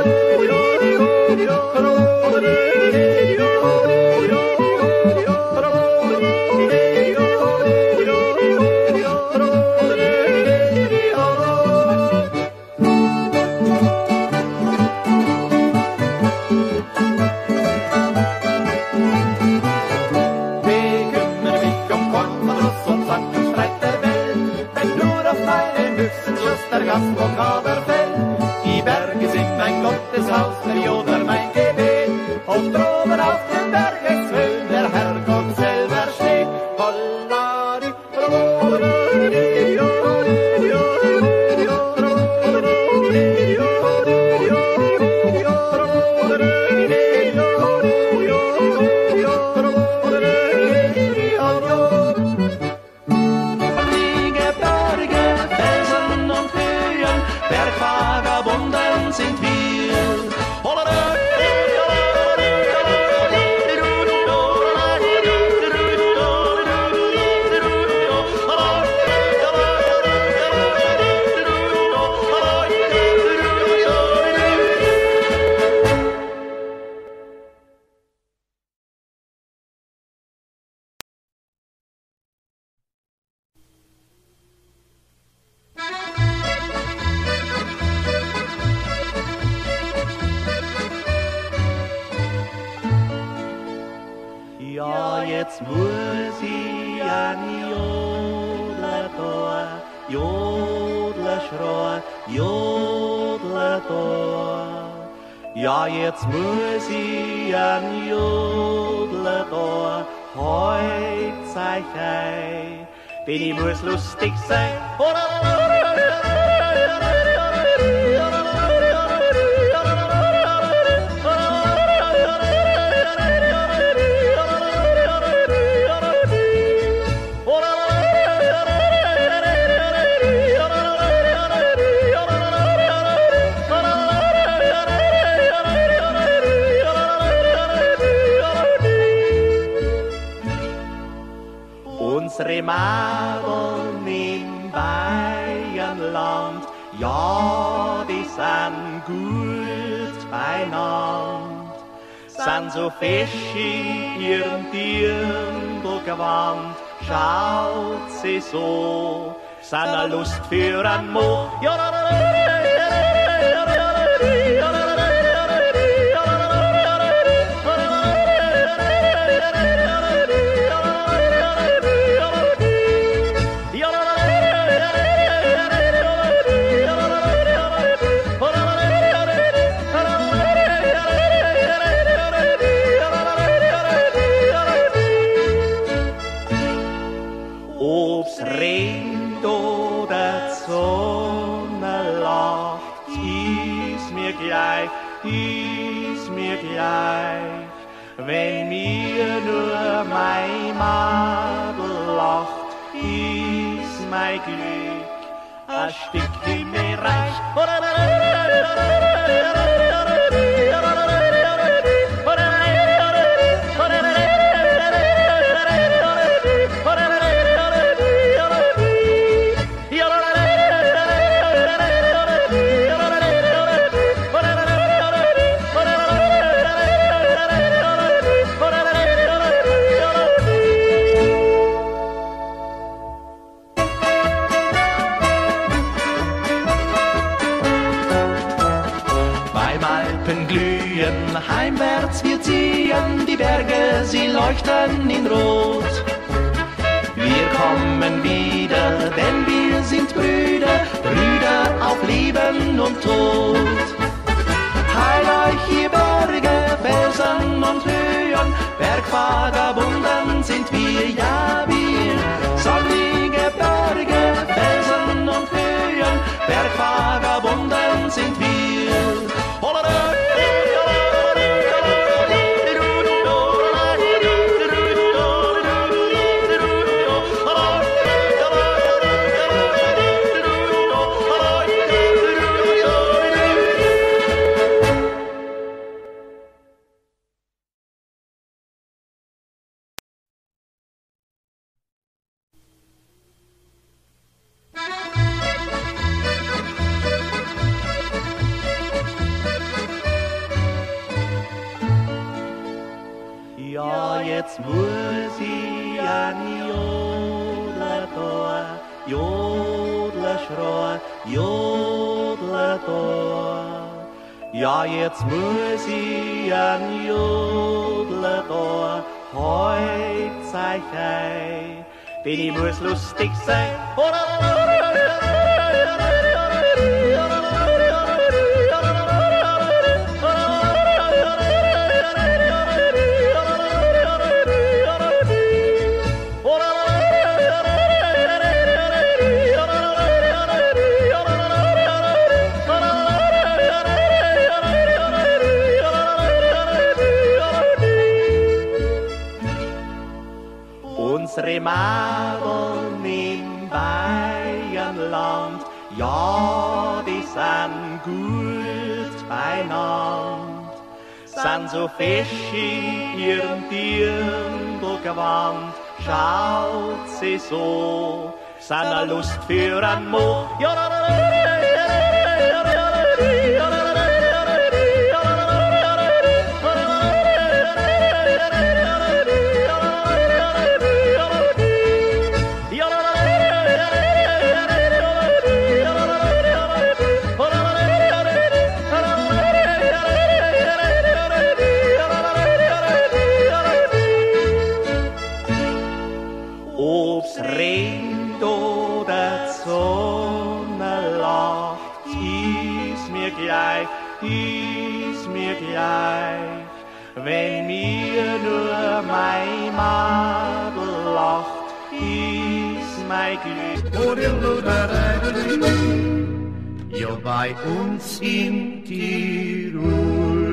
Gastbock aber fällt. Die Berge sind mein Gotteshaus, der Joder mein Gebet. Hoch droben auf den Bergeshöhen der Herrgott selber steht. Hollari, hollari, hollari, hollari, hollari. Ja, jetzt muss ich ein Jodler da, Jodler schreien, Jodler da. Ja, jetzt muss ich ein Jodler da, heut sei ich ei, denn ich muss lustig sein. Unsere Madeln im Bayernland, ja, die sind gut beieinander, sind so fesch in ihrem Dirndlgewand, schaut sie so, sind a Lust für ein Mo. Ob's regnet oder die Sonne lacht, ist mir gleich, wenn mir nur mein Madel lacht, ist mein Glück ein Stückchen mehr reich. Heimwärts wir ziehen, die Berge, sie leuchten in Rot. Wir kommen wieder, denn wir sind Brüder, Brüder auf Leben und Tod. Heil euch, ihr Berge, Felsen und Höhen, Bergvagabunden sind wir, ja wir. Sonnige Berge, Felsen und Höhen, Bergvagabunden sind wir. Ja, jetzt muss ich ein Jodler da, Jodler schreien, Jodler da. Ja, jetzt muss ich ein Jodler da, heut sei ich ei, denn ich muss lustig sein. Unsere Madeln im Bayernland, ja, die sind gut beieinander, sind so fesch in ihrem Dirndlgewand, schaut sie so, sind a Lust für ein Mo. es regnet oder die Sonne lacht, ist mir gleich, wenn mir nur mein Madel lacht, ist mein Glück. Ja, bei uns in Tirol.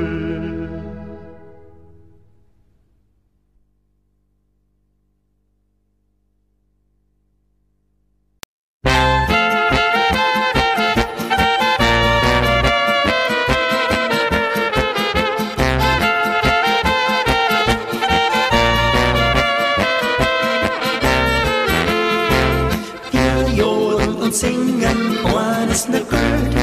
Singen, eines nicht gehört,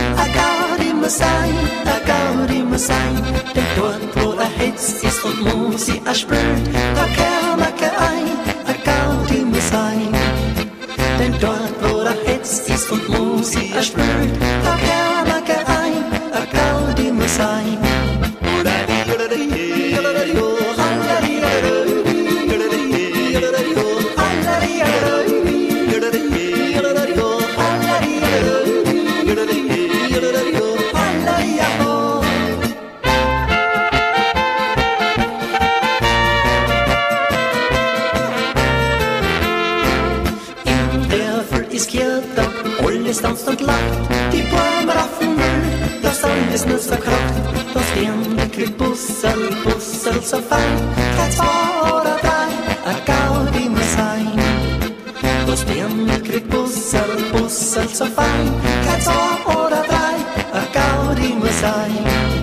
Gaudi muss sein, denn dort, wo Hitz ist und Musik spürt, da kann man ein, Gaudi muss sein, denn dort, wo Hitz ist und Musik spürt, da kann man ein, Gaudi muss sein. Alles tanzt und lacht, die Bäume raffen wild, das alles nur so kracht, das Dirndl kriegt Bussel so fein, kein zwei oder drei, Gaudi muss sein. Das Dirndl kriegt Bussel so fein, kein zwei oder drei, Gaudi muss sein.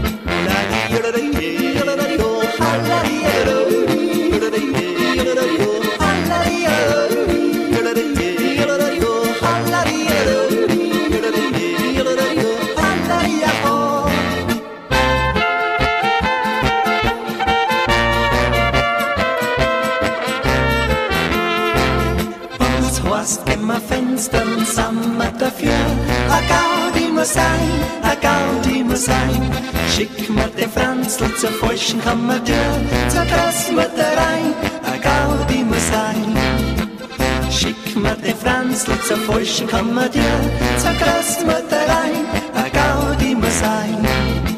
Fenstern sammer dafür, Gaudi muss sein, schick mir den Franzl zur falschen Kammertür, zur Großmutterei, Gaudi muss sein. Schick mir den Franzl zur falschen Kammertür, zur Großmutterei, Gaudi muss sein.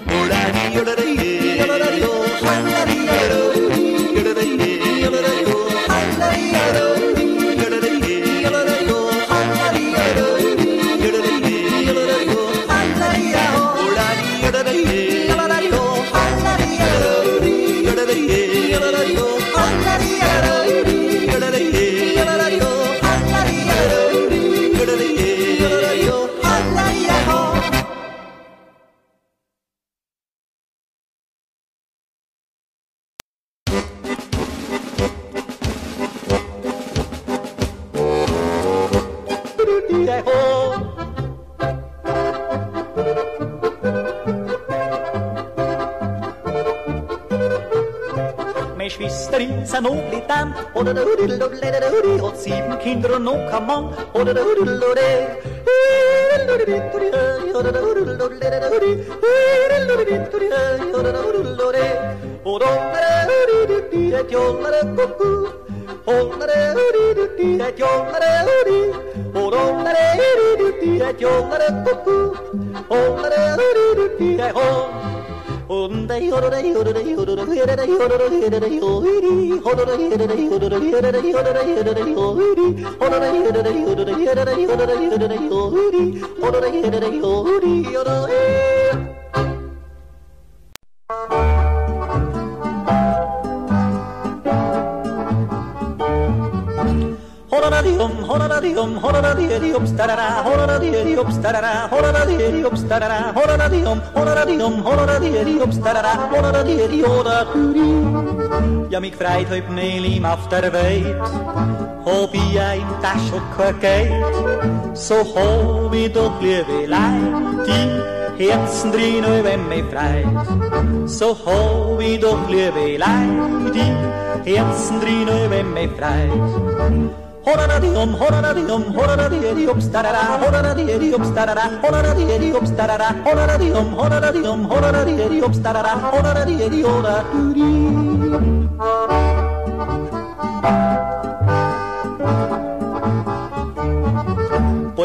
Meine Schwester ist ein Oblitant, oder der Hudeludel, hat 7 Kinder und noch kein Mann, oder der Hudeludel. Ja, mich freit heut Melim auf der Welt, hab ich ein Tasch und kein Geld, so hab ich doch liebe Leid, die Herzen drin, wenn mich freit. So hab ich doch liebe Leid, die Herzen drin, wenn mich freit. Horadadium, horadadium, horadadium, starara, horadadium, starara, horadadium, starara, horadadium, horadadium, horadadium, starara, horadadium, horadadium.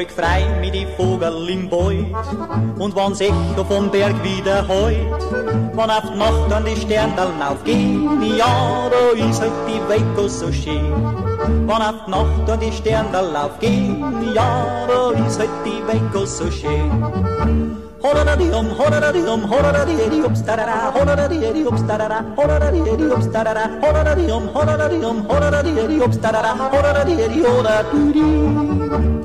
Beug frei mit die Vogel im Beut und wann's Echo vom Berg wieder heut, wann auf die Nacht an die Sterndeln aufgehen, ja, da ist halt die Welt so schön. Wann auf die Nacht an die Sterndeln aufgehen, ja, da ist halt die Welt so schön. Horadadium, horadadium, horadadium, ups, tarara, horadadium, ups, tarara, horadadium, ups, tarara, horadadium, horadadium, horadadium, ups, tarara, horadadium, horadadium.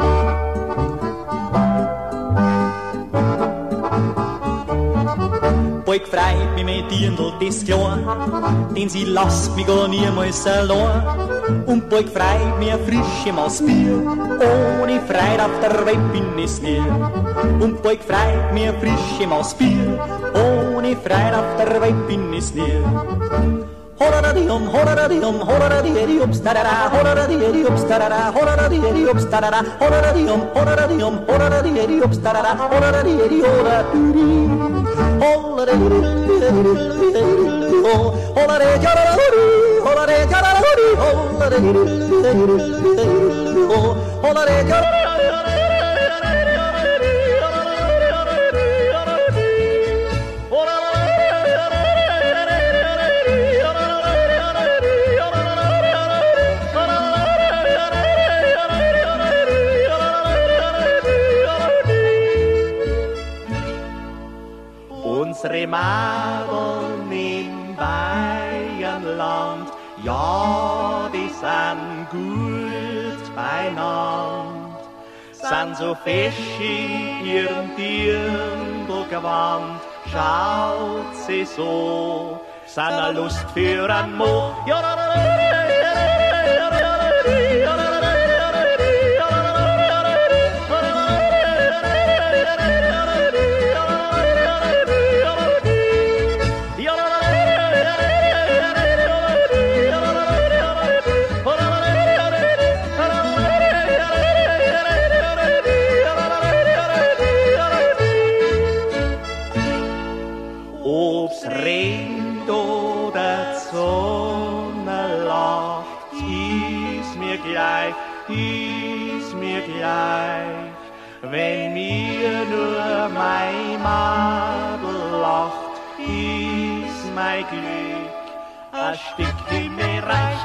Beug freit mich mit Dirndl, das klar, denn sie lasst mich gar niemals allein. Und beug freit mir frische Maßbier, ohne Freit auf der Welt bin ich's nie. Und beug freit mir frische Maßbier, ohne Freit auf der Welt bin ich's nie. Horadadium, horadadium, horadadium, starara, horadadium, starara, horadadium, starara, horadadium, horadadium, horadadium, starara, horadadium, horadadium. Unsere Madeln im Bayernland, ja, die sind gut beieinander, sind so fest in ihrem Dirndlgewand, schaut sie so, sind a Lust für ein Mo. Ob's regnet oder die Sonne lacht, ist mir gleich, wenn mir nur mein Madel lacht, ist mein Glück ein Stück in mir reich.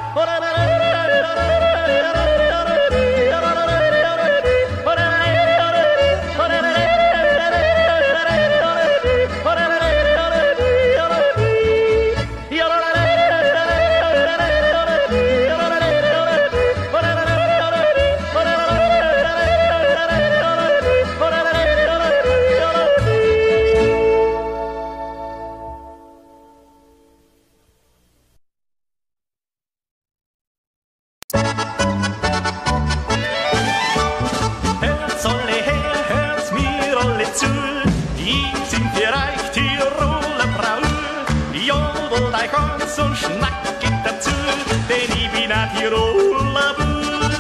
Und schnackt dazu, denn ich bin ein Tiroler Bub.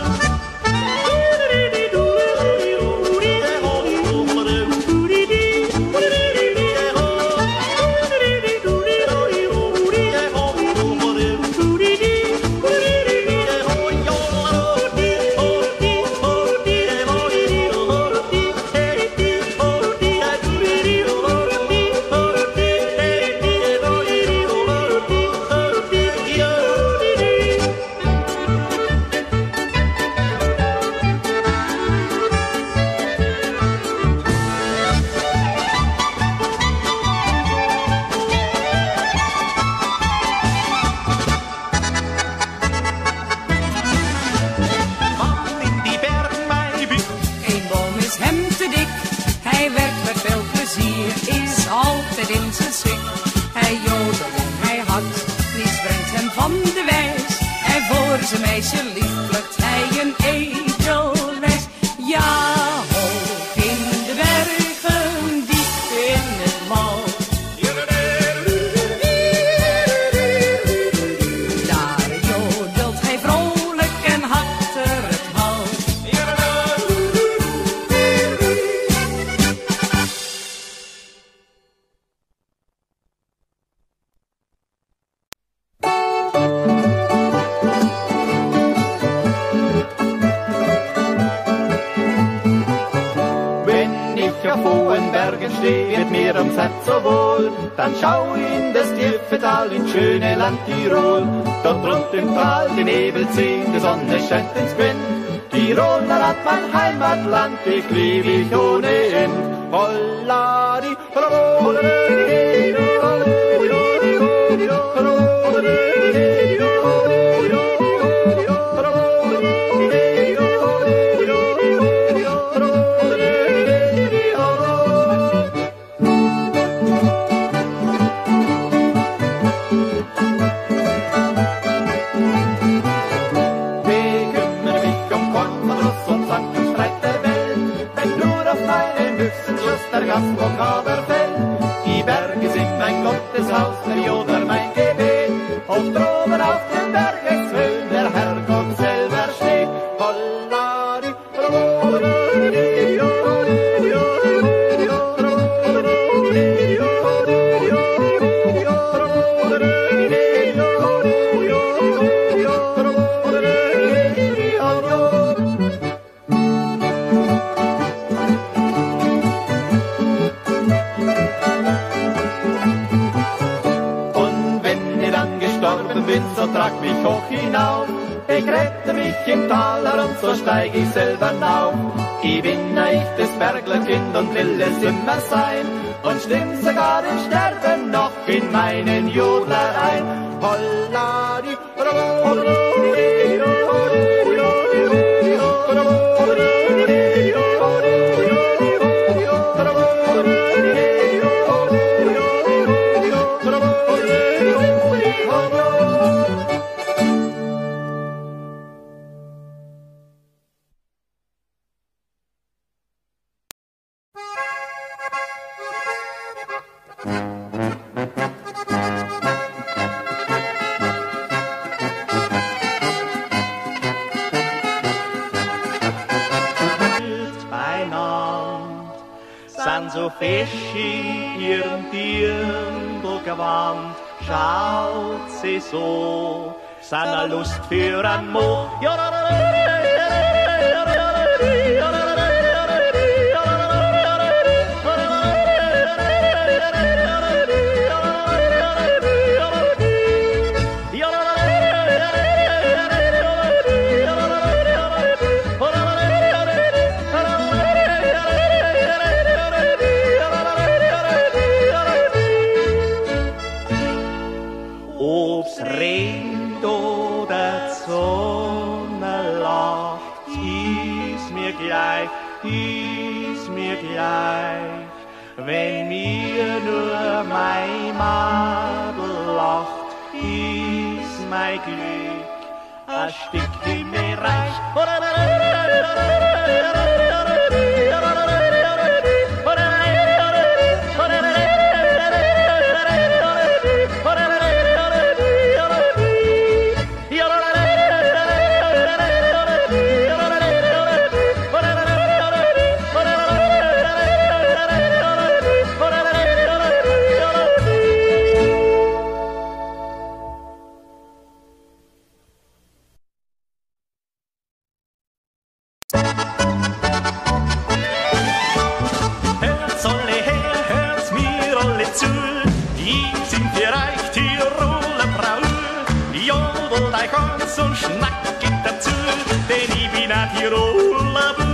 Zijn meisje lief plukt hij een edelwes. Ja, hoog in de bergen, diep in het mal. Daar jodelt hij vrolijk en achter het hal. stehe, wird mir ums Herz so wohl. Dann schau in das tiefe Tal, ins schöne Land Tirol. Dort rund im Tal die Nebel ziehen, die Sonne scheint ins Quinn. Tiroler hat mein Heimatland, dich lieb ich ohne End. Hollari, der Gastvokabel fällt. Die Berge sind mein Gotteshaus, der Joder mein Gebet. Hoch droben auf den Bergeswellen der Herrgott selber steht. Hollari, so trag mich hoch hinauf, begräbte mich im Taler und so steig ich selber auf. Ich bin ein echtes Berglerkind und will es immer sein und stimm sogar im Sterben noch in meinen Jodler ein. Hollari, so fesch in ihrem Dirndlgewand, schaut sie so, seiner Lust für ein Mo. Ist mir gleich, wenn mir nur mein Madel lacht, ist mein Glück ein Stück in mir reich. Und schnackt dazu, denn ich bin ein Tiroler Bub.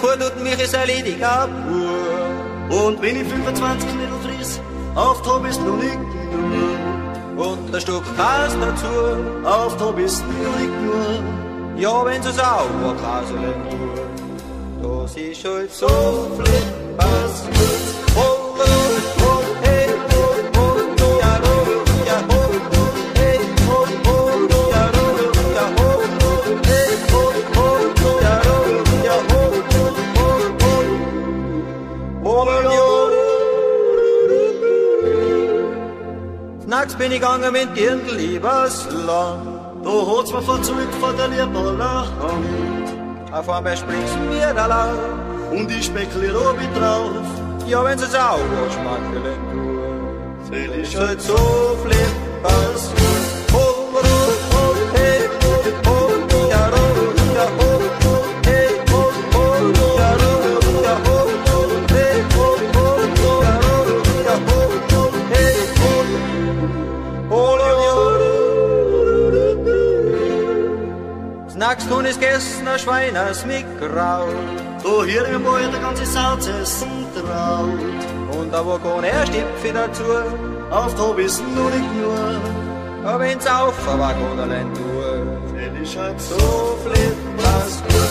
Kuh tut mich ins erledigt ab. Und wenn ich 25 Knödel friss, auf Top ist noch nicht genug. Und ein Stück Käse dazu, auf Top ist noch nicht genug. Ja, wenn sie Sauerkäse nur, das ist halt so flippers gut. Nachts bin ich gegangen mit Dirndl übers Land. Da hat's mir von zurück von der Lieberler Hand. Auf einmal springt's mir da laut. Und ich spekuliere oben drauf. Ja, wenn sie's auch schmackeln tut. Fell ist halt so flippers gut. Nachts tun ist gegessen, ein Schwein aus mich graut. Da hier im Bauer der ganze Salz essen traut. Und da wo kann er Stipfe dazu, auf Top ist noch nicht nur. Aber wenn's auf war, kann er lernen tun. Fell ist halt so flippers gut.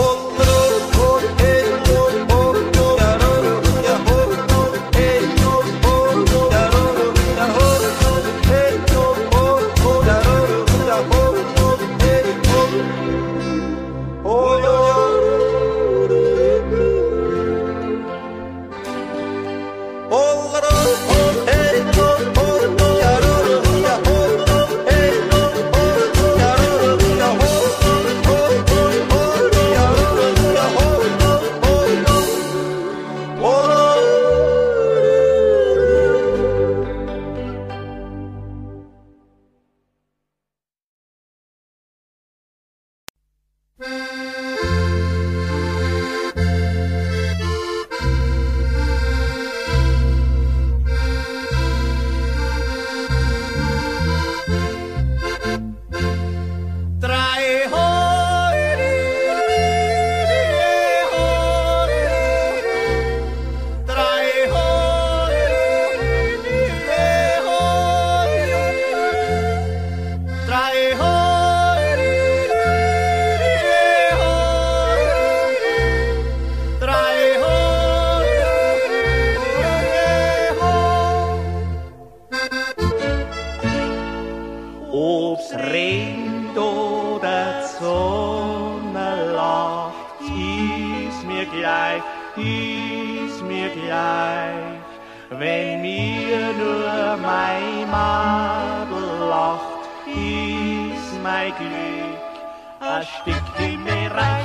Wenn mir nur mein Madel lacht, ist mein Glück ein Stück in mir reich.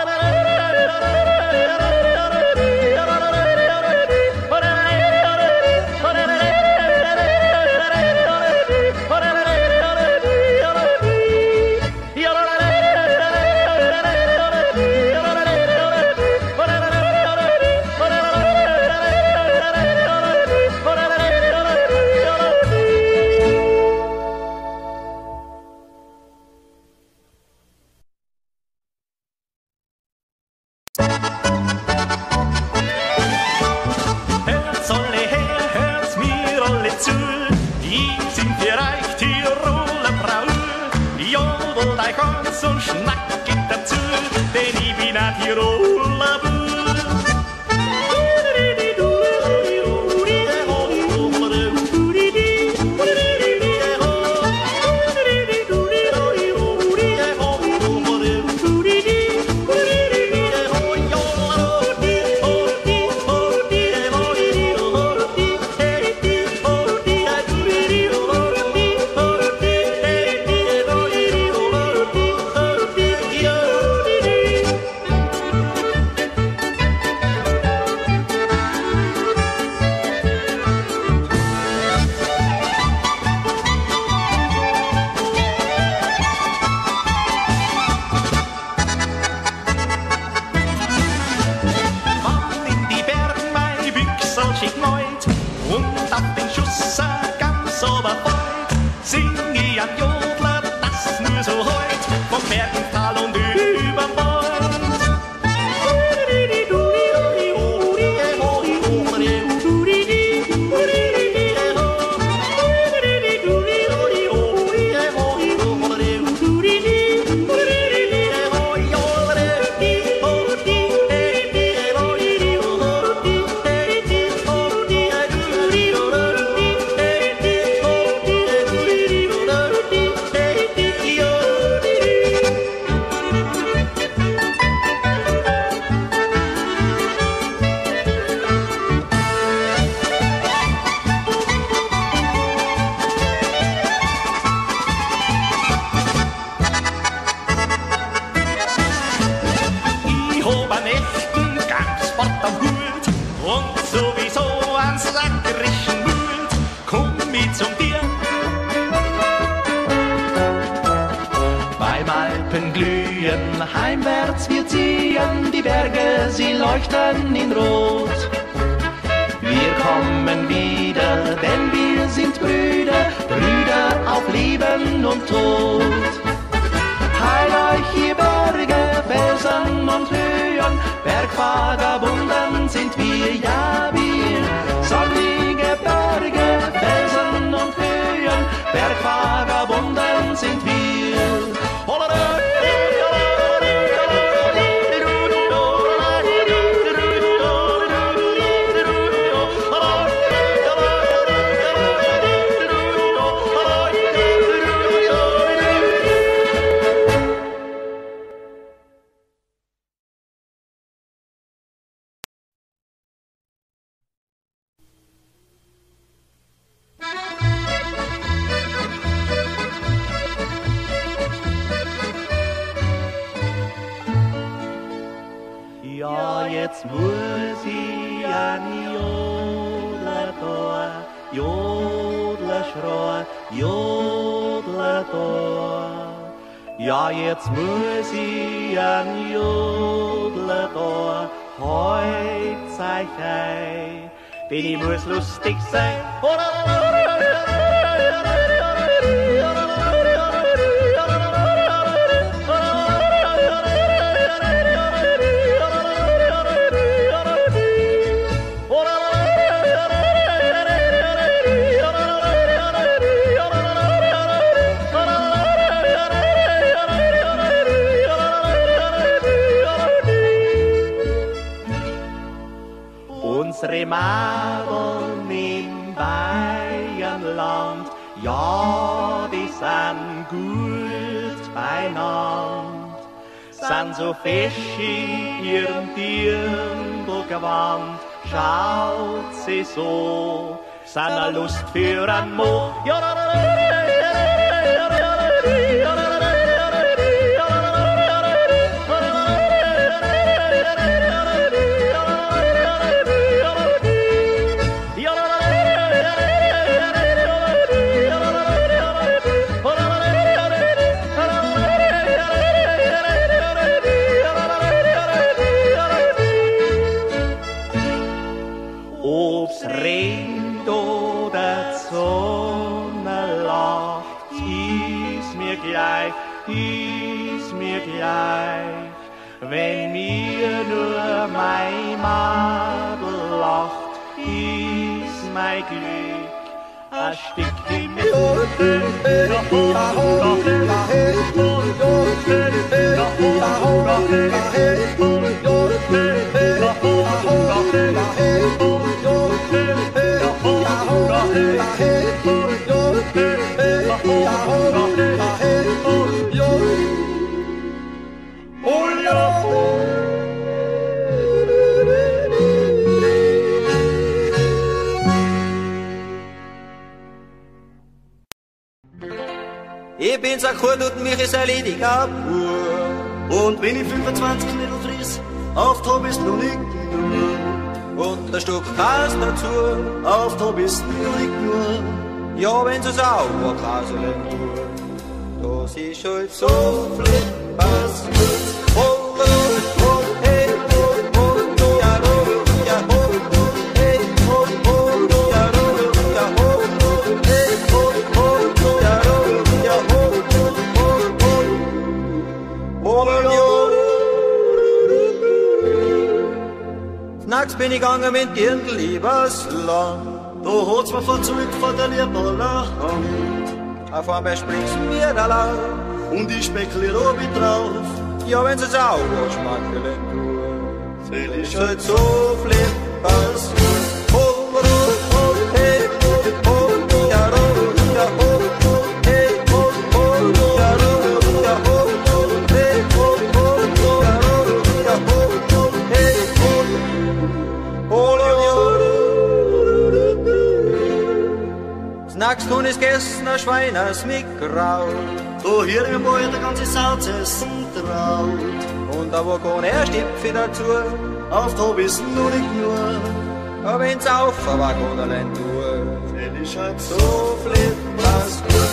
Und schnacket dazu, denn ich bin ein Tiroler Bub. Vom Bergental und überm Wald. sackerischen Mut, komm mit zum dir. Beim Alpenglühen heimwärts wir ziehen, die Berge, sie leuchten in Rot. Wir kommen wieder, denn wir sind Brüder, Brüder auf Leben und Tod. Heil euch, ihr Berge, Felsen und Höhen, Bergvagabunden sind wir, ja wir. Sonnige Berge, Felsen und Höhen, Bergvagabunden sind wir. Ja, jetzt muss ich ein Jodler da, Jodler schreien, Jodler da. Ja, jetzt muss ich ein Jodler da, heut zeig ich, denn ich muss lustig sein. Unsere Madeln im Bayernland, ja, die sind gut beieinander, sind so fest in ihrem Dirndlgewand, schaut sie so, sind a Lust für ein Mo. Ob's regnet oder die Sonne lacht, ist mir gleich, wenn mir nur mein Madel lacht, ist mein Glück ein Stück in mir. Ich bin's ein Kurt und mich ist erlediger pur. Und wenn ich 25 Knödel friss, auf Top ist noch nicht genug. Und ein Stück Käse dazu, auf Top ist noch nicht nur. ja, wenn sie sauber Kaseln tun. Das ist halt so flippers gut. Nachts bin ich gegangen mit Dirndl übers Land. Da hat's mir verzeugt von der Lieberler Hand. Auf einmal springt's mir da lauf. Und ich speckle obi drauf. Ja, wenn sie sauber schmackeln tun. Das ist halt so flippers gut. Nachts tun ist gegessen, ein Schwein aus mich graut. Da hier im Ball der ganze Salz essen traut. Und da war kein Erstipfel dazu. Auf da bist du noch nicht nur. Aber wenn's aufwag oder len du, denn ich halt so flipp, was gut.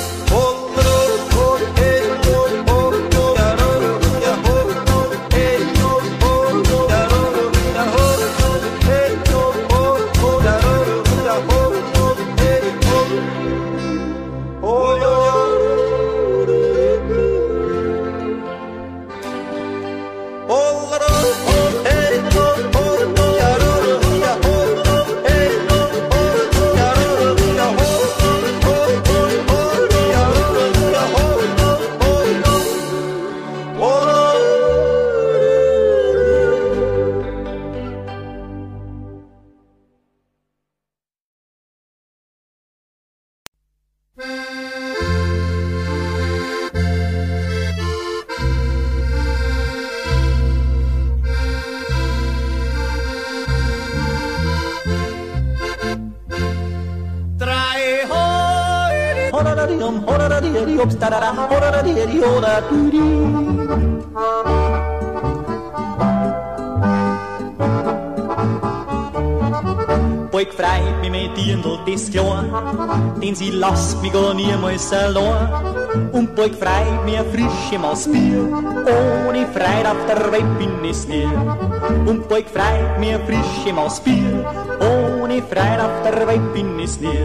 Bald freit mich mein Dirndl, das klar, denn sie lasst mich gar niemals allein. Und bald freit mich eine frische Maß Bier, ohne Freude auf der Welt bin ich nie. Und bald freit mich eine frische Maß Bier, ohne Freude auf der Welt bin ich nie.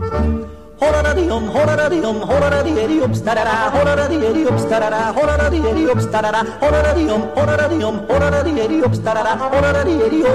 Horadadium, horadadium, horadadium, stadada, horadadium, stadada, horadadium, stadada, horadadium, horadadium, horadadium, stadada, horadadium,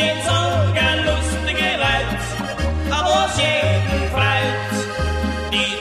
Die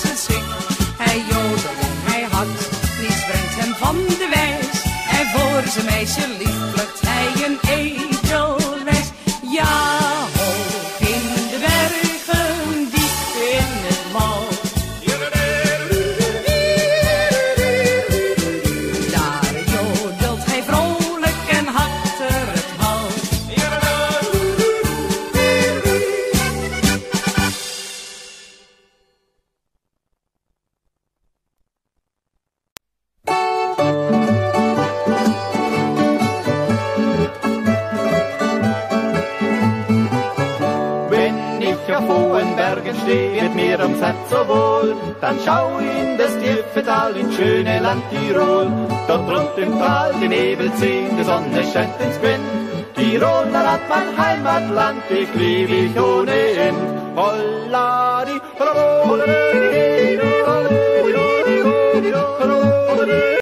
ze zich. Hij jodelde, hij had, niets brengt hem van de wijs. En voor zijn meisje lief plukt hij een edelwijs. Ja, hoog in de bergen, diep in het woud. Daar jodelt hij vrolijk en achter het hout. Steht mir ums Herz so wohl, dann schau in das tiefe Tal, ins schöne Land Tirol. Dort rund im Tal die Nebel ziehen, die Sonne scheint ins Wind. Tiroler hat mein Heimatland, dich lieb ich ohne End. Holladi, holladi, holladi.